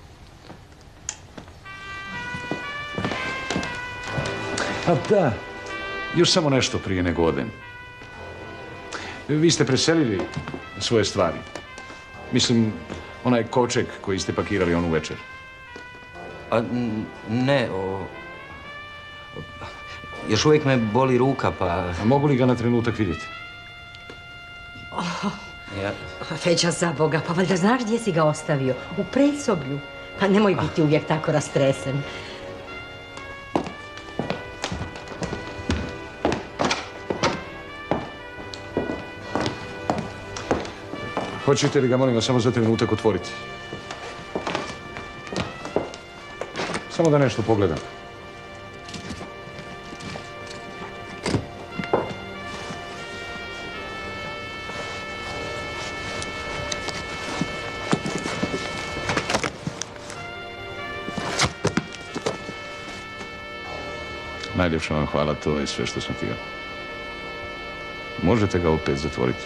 A da, još samo nešto prije nego odem. Vi ste preselili svoje stvari. Mislim, onaj kovčeg koji ste pakirali onu večer. Ne, još uvijek me boli ruka, pa... A mogu li ga na trenutak vidjeti? Feđa, za Boga, pa valjda znaš gdje si ga ostavio? U predsoblju. Pa nemoj biti uvijek tako rastresen. Hoćete li ga, molim vas, samo za trenutak otvoriti? Samo da nešto pogledam. Najljepša vam hvala, to je sve što sam htio. Možete ga opet zatvoriti.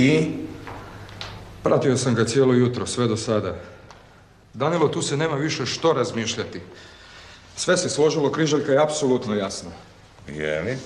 I? Pratio sam ga cijelo jutro, sve do sada. Danilo, tu se nema više što razmišljati. Sve se složilo, križaljka je apsolutno jasna. Je li?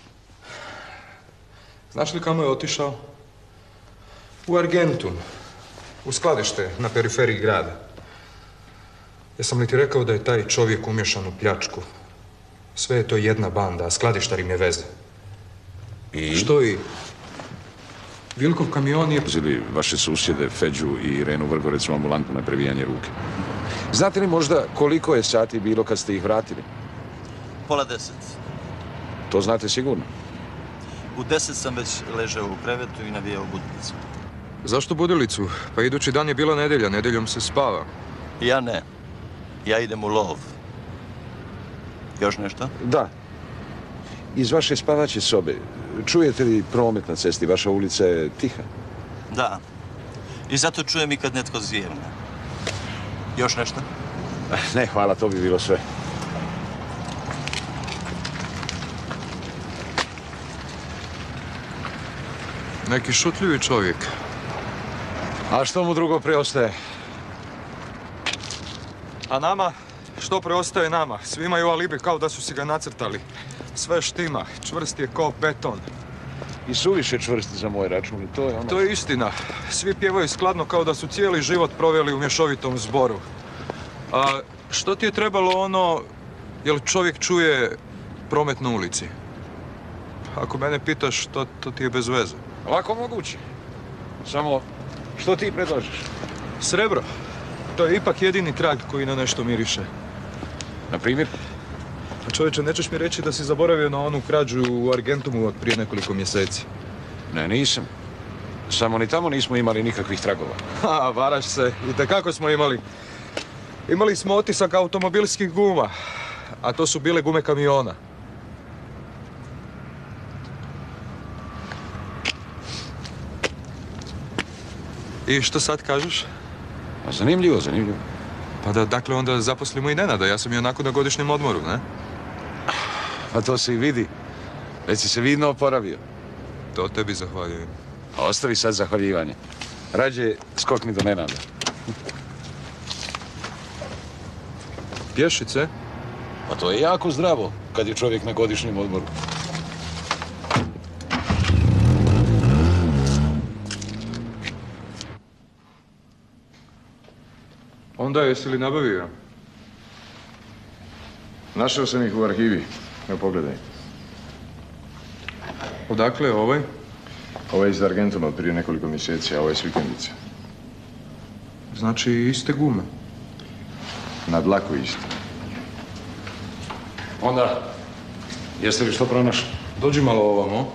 Znaš li kamo je otišao? U Argentum. U skladište na periferiji grada. Jesam li ti rekao da je taj čovjek umješan u pljačku? Sve je to jedna banda, a skladištar im je veze. I? Što i? Vilkov kamion je... Uzeli vaše susjede, Feđu i Irenu Vrgorec u ambulantu na previjanje ruke. Znate li možda koliko je sati bilo kad ste ih vratili? 9:30. To znate sigurno? U 10 sam već ležao u krevetu i navijao budilicu. Zašto budilicu? Pa idući dan je bila nedjelja, nedjeljom se spava. Ja ne. Ja idem u lov. Još nešto? Da. Iz vaše spavaće sobe, čujete li promet na cesti? Vaša ulica je tiha. Da. I zato čujem i kad netko zjevne. Još nešto? Ne, hvala, to bi bilo sve. Neki šutljivi čovjek. A što mu drugo preostaje? A nama? Što preostaje nama? Svi imaju alibi kao da su si ga nacrtali. Sve štima, čvrst je kao beton. I suviše čvrsti za moj račun, to je ono... To je istina. Svi pjevaju skladno kao da su cijeli život proveli u mješovitom zboru. A što ti je trebalo ono, jel čovjek čuje promet na ulici? Ako mene pitaš, to ti je bez veze. Lako moguće. Samo, što ti predlažeš? Srebro. To je ipak jedini trag koji na nešto miriše. Na primjer? Čovječe, nećeš mi reći da si zaboravio na onu krađu u Argentumu od prije nekoliko mjeseci? Ne, nisam. Samo ni tamo nismo imali nikakvih tragova. Ha, varaš se. Itekako smo imali. Imali smo otisak automobilskih guma, a to su bile gume kamiona. I što sad kažeš? A zanimljivo, zanimljivo. Pa da, dakle, onda zaposlimo i Nenada. Ja sam i onako na godišnjem odmoru, ne? Pa to se i vidi. Već si se vidno oporavio. To tebi zahvaljujem. A ostavi sad zahvaljivanje. Rađe skokni do Nenada. Pješice? Pa to je jako zdravo, kad je čovjek na godišnjem odmoru. Onda jesi li nabavio? Našao sam ih u arhivi. Evo, pogledaj. Odakle je ovaj? Ovo je iz Argentuma od prije nekoliko mjeseci, a ovo je s vikendice. Znači iste gume? Na dlaku isto. Onda, jeste li što pronašli? Dođi malo ovamo.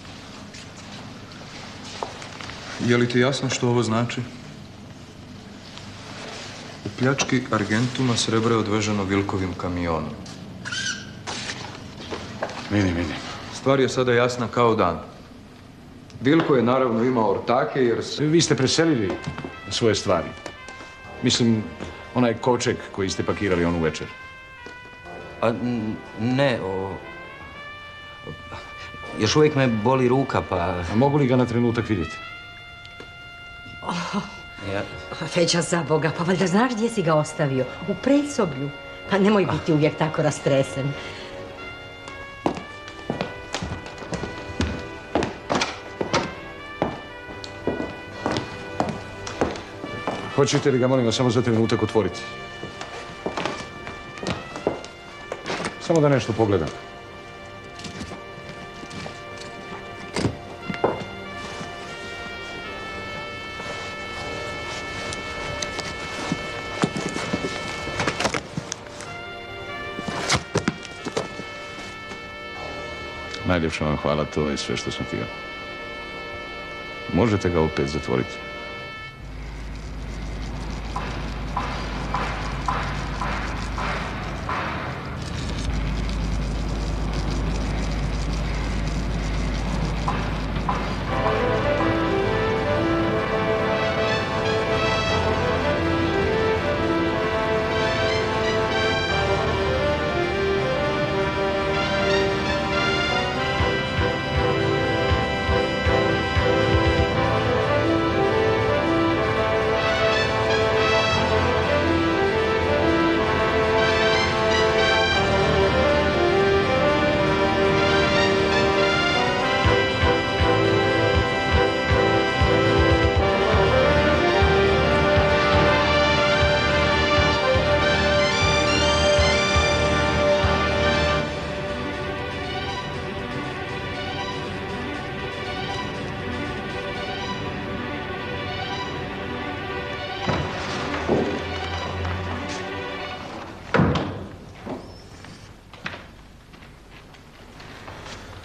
Je li ti jasno što ovo znači? U pljački Argentuma srebro je odveženo Vilkovim kamionom. Vidim. Stvar je sada jasna kao dan. Vilko je naravno imao ortake jer se... Vi ste preselili svoje stvari. Mislim, onaj kovčeg koji ste pakirali onu večer. Ne, još uvijek me boli ruka, pa... A mogu li ga na trenutak vidjeti? Feđa, za Boga, pa valjda znaš gdje si ga ostavio? U predsoblju. Pa nemoj biti uvijek tako rastresen. Hoćete li ga, molim vas, samo za trenutak otvoriti? Samo da nešto pogledam. Najljepša vam hvala, to je sve što sam htio. Možete ga opet zatvoriti.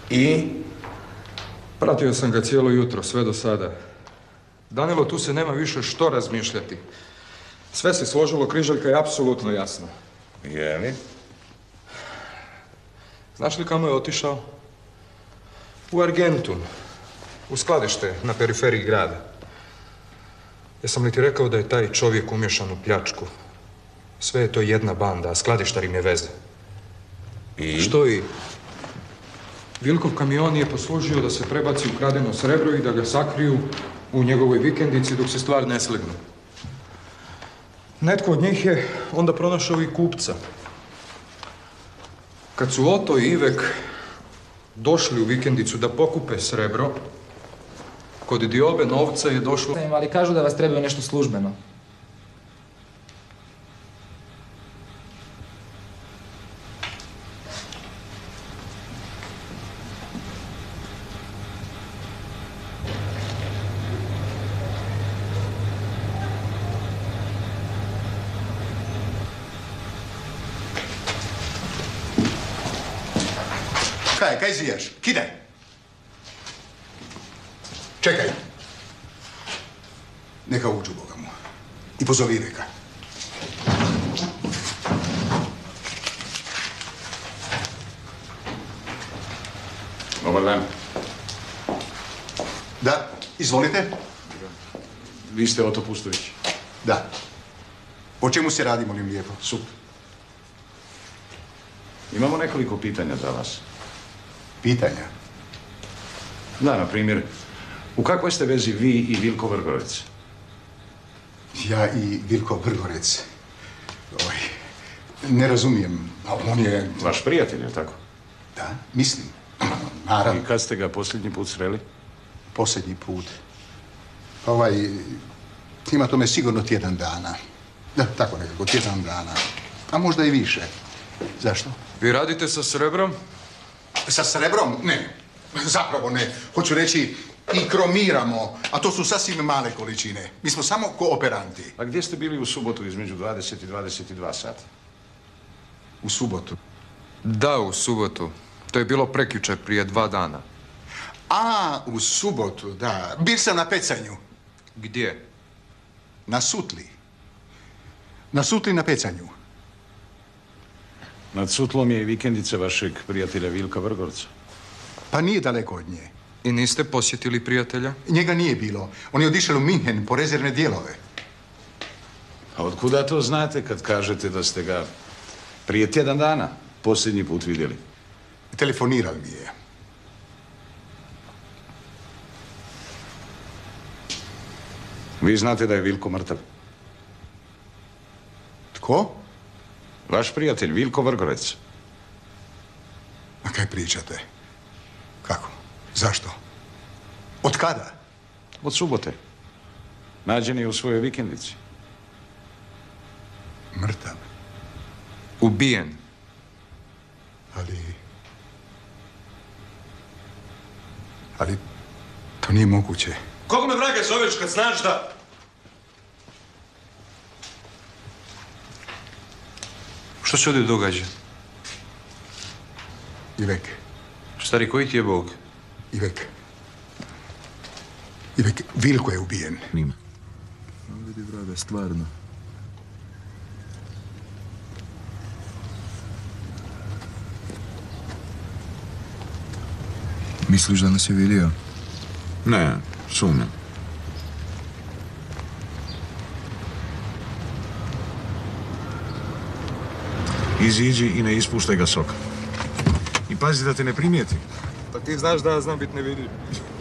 I? Pratio sam ga cijelo jutro, sve do sada. Danilo, tu se nema više što razmišljati. Sve se složilo, križaljka je apsolutno jasna. Je li? Znaš li kamo je otišao? U Argentun. U skladište na periferiji grada. Jesam li ti rekao da je taj čovjek umješan u pljačku? Sve je to jedna banda, a skladištar im je veze. I? Što i? Vilkov kamion je poslužio da se prebaci ukradeno srebro i da ga sakriju u njegovoj vikendici dok se stvar ne slegnu. Netko od njih je onda pronašao i kupca. Kad su Oto i Ivek došli u vikendicu da pokupe srebro, kod diobe novca je došlo... Ali kažu da vas trebaju nešto službeno. Kaj zijaš? Kidaj! Čekaj. Neka uđu, Boga mu. I pozovi Iveka. Dobar dan. Da, izvolite. Vi ste Oto Pustović. Da. O čemu se radi, molim lijepo? Sup. Imamo nekoliko pitanja za vas. Pitanja? Da, na primjer, u kakvoj ste vezi vi i Vilko Vrgorec? Ja i Vilko Vrgorec. Ne razumijem, a on je... Vaš prijatelj, je tako? Da, mislim. Naravno. I kad ste ga posljednji put sreli? Posljednji put? Ima tome sigurno tjedan dana. Da, tako nekako, tjedan dana. A možda i više. Zašto? Vi radite sa srebrom? Sa srebrom? Ne. Zapravo ne. Hoću reći, i kromiramo, a to su sasvim male količine. Mi smo samo kooperanti. A gdje ste bili u subotu između 20 i 22 sata? U subotu? Da, u subotu. To je bilo prekjučer, prije 2 dana. A, u subotu, da. Bil sam na pecanju. Gdje? Na Sutli. Na Sutli na pecanju. Nad Sutlom je i vikendica vašeg prijatelja Vilka Vrgorca. Pa nije daleko od nje. I niste posjetili prijatelja? Njega nije bilo. On je otišao u Minhen po rezervne dijelove. A otkuda to znate kad kažete da ste ga prije tjedan dana posljednji put vidjeli? Telefonirao mi je. Vi znate da je Vilko mrtav? Tko? Vaš prijatelj, Vilko Vrgorec. A kaj pričate? Kako? Zašto? Od kada? Od subote. Nađen je u svojoj vikendici. Mrtav? Ubijen. Ali to nije moguće. Koga me vraga zoveš kad znaš da... Što se ovdje događa? Ivek. Stari, koji ti je Bog? Ivek, Vilko je ubijen. Nima. Vidi, vraga, stvarno. Misliš da nas je vidio? Ne, sumnjam. Iziđi i ne ispuštaj ga soka. I pazi da te ne primijeti. Pa ti znaš da ja znam biti nevidljiv.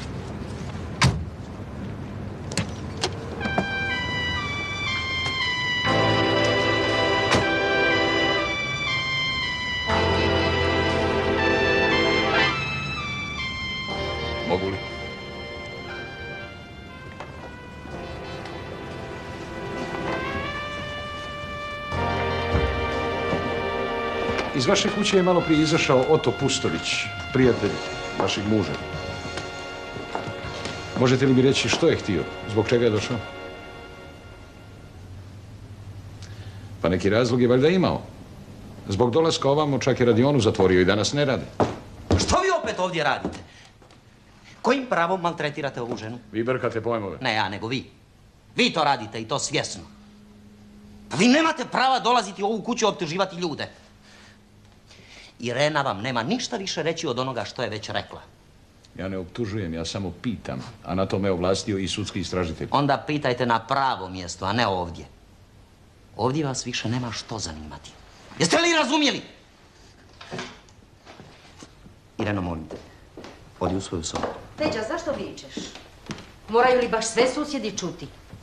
Mogu li? Iz vaše kuće je malo prije izašao Oto Pustović, prijatelj vašeg muža. Možete li mi reći što je htio? Zbog čega je došao? Pa neki razlog je valjda imao. Zbog dolaska ovamo čak je radionu zatvorio i danas ne radi. Što vi opet to ovdje radite? Kojim pravom maltretirate ovu ženu? Vi brkate pojmove. Ne ja, nego vi. Vi to radite i to svjesno. Pa vi nemate prava dolaziti u ovu kuću i optuživati ljude. Irena vam nema ništa više reći od onoga što je već rekla. Ja ne optužujem, ja samo pitam. A na to me ovlastio i sudski istražitelj. Onda pitajte na pravo mjesto, a ne ovdje. Ovdje vas više nema što zanimati. Jeste li razumjeli? Ireno, molim te, odi u svoju sobu. Peđa, zašto vičeš? Moraju li baš sve susjedi čuti?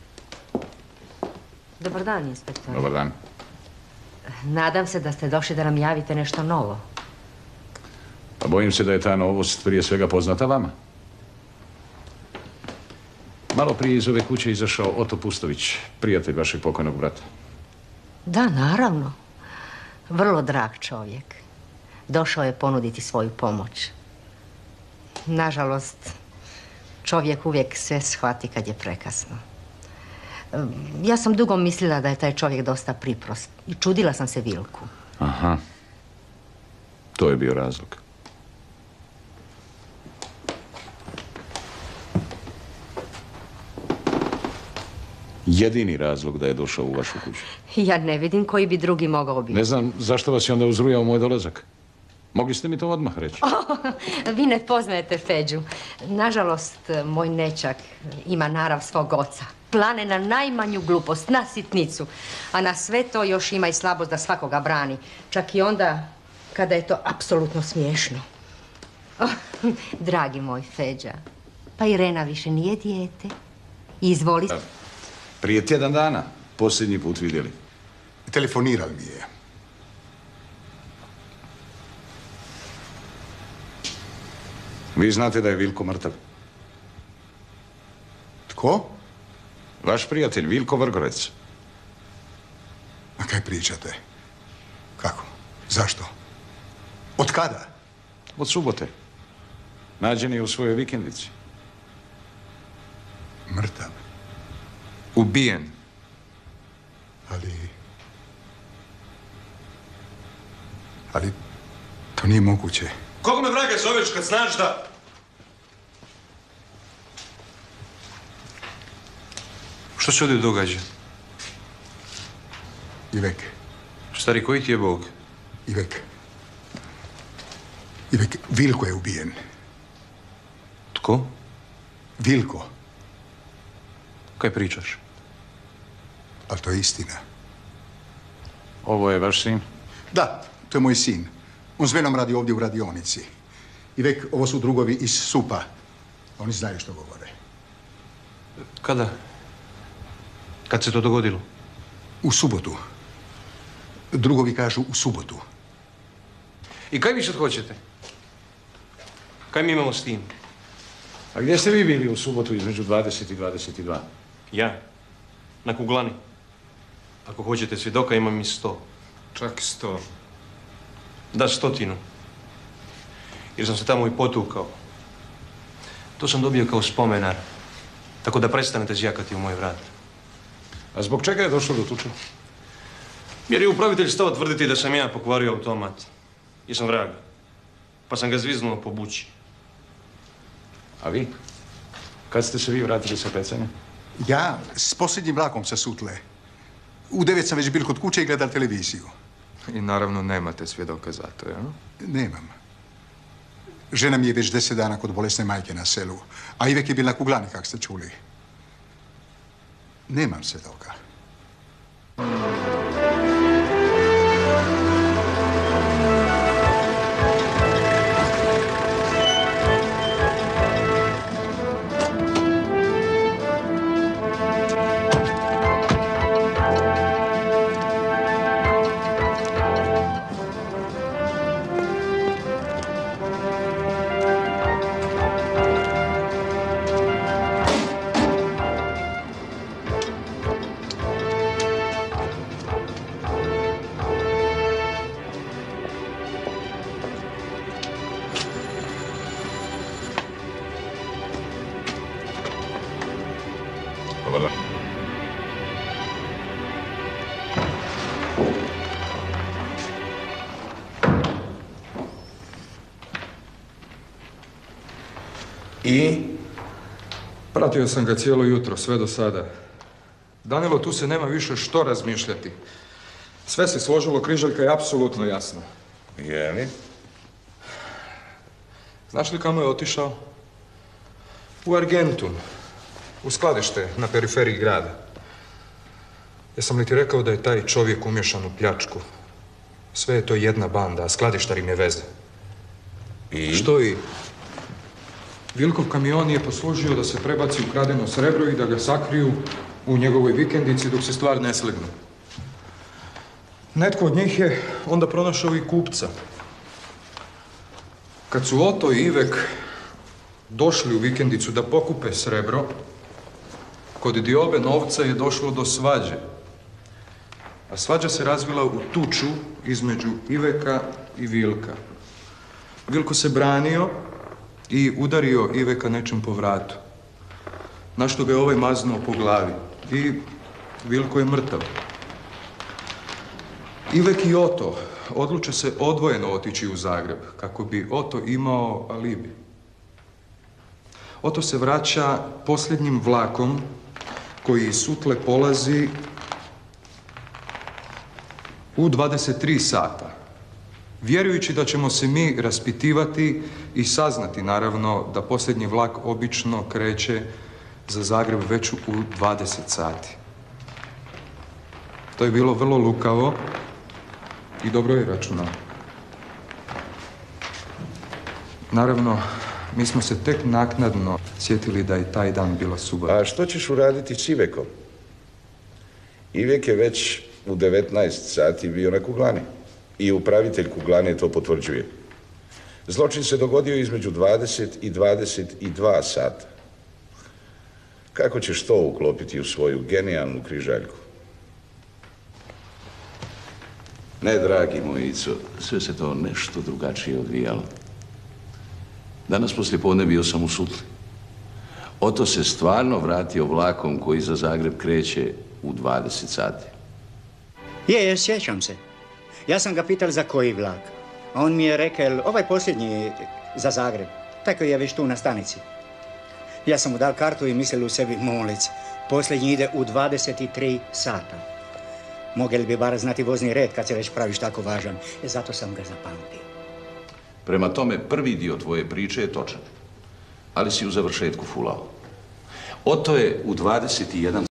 Dobar dan, inspektor. Dobar dan. Nadam se da ste došli da nam javite nešto novo. Pa bojim se da je ta novost prije svega poznata vama. Malo prije iz ove kuće izašao Oto Pustović, prijatelj vašeg pokojnog brata. Da, naravno. Vrlo drag čovjek. Došao je ponuditi svoju pomoć. Nažalost, čovjek uvijek sve shvati kad je prekasno. Ja sam dugo mislila da je taj čovjek dosta priprost i čudila sam se Vilku. Aha. To je bio razlog. Jedini razlog da je došao u vašu kuću. Ja ne vidim koji bi drugi mogao biti. Ne znam zašto vas je onda uzrujao moj dolazak. Mogli ste mi to odmah reći. Vi ne poznajete Feđu. Nažalost, moj nećak ima narav svog oca. Plane na najmanju glupost, na sitnicu. A na sve to još ima i slabost da svakoga brani. Čak i onda kada je to apsolutno smiješno. Dragi moj Feđa, pa Irena više nije dijete. Izvoli. Prije tjedan dana, posljednji put vidjeli. Telefonirali mi je. Vi znate da je Vilko mrtav. Tko? Vaš prijatelj, Vilko Vrgorec. A kaj pričate? Kako? Zašto? Od kada? Od subote. Nađen je u svojoj vikendici. Mrtav? Ubijen. Ali to nije moguće. Koga me vraga zoveš kad znaš da... Što se ovdje događa? Ivek. Stari, koji ti je Bog? Ivek, Vilko je ubijen. Tko? Vilko. Kaj pričaš? Ali to je istina. Ovo je vaš sin? Da, to je moj sin. On s menom radi ovdje u radionici. Ivek, ovo su drugovi iz SUP-a. Oni znaju što govore. Kada? Kad se to dogodilo? U subotu. Drugovi kažu u subotu. I kaj vi sad hoćete? Kaj mi imamo s tim? A gdje ste vi bili u subotu između 20 i 22? Ja? Na kuglani. Ako hoćete svjedoka, imam i 100. Čak 100. Da, 100. Jer sam se tamo i potukao. To sam dobio kao spomenar. Tako da prestanete zjakati u moj vrat. A zbog čega je došlo do tuče? Jer je upravitelj stao tvrditi da sam ja pokvario automat. Jesam vrag. Pa sam ga zviznuo po bući. A vi? Kad ste se vi vratili sa pecanja? Ja s posljednjim vlakom sa Sutle. U 9 sam već bil kod kuće i gledal televiziju. I naravno nemate svjedoka za to, ja? Nemam. Žena mi je već 10 dana kod bolesne majke na selu, a Ivek je bil na kuglani, kak ste čuli. Nemam svjedoka. I? Pratio sam ga cijelo jutro, sve do sada. Danilo, tu se nema više što razmišljati. Sve se složilo, križaljka je apsolutno jasna. Je li? Znaš li kamo je otišao? U Argentun. U skladište na periferiji grada. Jesam li ti rekao da je taj čovjek umješan u pljačku? Sve je to jedna banda, a skladištar im je veze. I? Što i? Vilkov kamion je poslužio da se prebaci ukradeno srebro i da ga sakriju u njegovoj vikendici dok se stvar ne slegne. Netko od njih je onda pronašao i kupca. Kad su Oto i Ivek došli u vikendicu da pokupe srebro, kod diobe novca je došlo do svađe. A svađa se razvila u tuču između Iveka i Vilka. Vilko se branio i udario Iveka nečim po vratu. Na što ga je ovaj maznuo po glavi. I Vilko je mrtav. Ivek i Oto odluče se odvojeno otići u Zagreb, kako bi Oto imao alibi. Oto se vraća posljednjim vlakom koji iz Sutle polazi u 23 sata. Vjerujući da ćemo se mi raspitivati i saznati, naravno, da posljednji vlak obično kreće za Zagreb već u 20 sati. To je bilo vrlo lukavo i dobro je računao. Naravno, mi smo se tek naknadno sjetili da je taj dan bila subota. A što ćeš uraditi s Ivekom? Ivek je već u 19 sati bio na kuglani. I upravitelj kuglane to potvrđuje. Zločin se dogodio između 20 i 22 sata. Kako ćeš to uklopiti u svoju genijalnu križaljku? Ne, dragi moj Ico, sve se to nešto drugačije odvijalo. Danas poslijepodne bio sam u Sutli. Oto se stvarno vratio vlakom koji za Zagreb kreće u 20 sati. Je, sjećam se. Ja sam ga pital za koji vlak. A on mi je rekao, ovaj posljednji za Zagreb. Tako je već tu na stanici. Ja sam mu dal kartu i mislil u sebi, molic, posljednji ide u 23 sata. Mogli bi bar znati vozni red kad se već praviš tako važan. Zato sam ga zapamtio. Prema tome, prvi dio tvoje priče je točan. Ali si u završetku fulao. Oto je u 21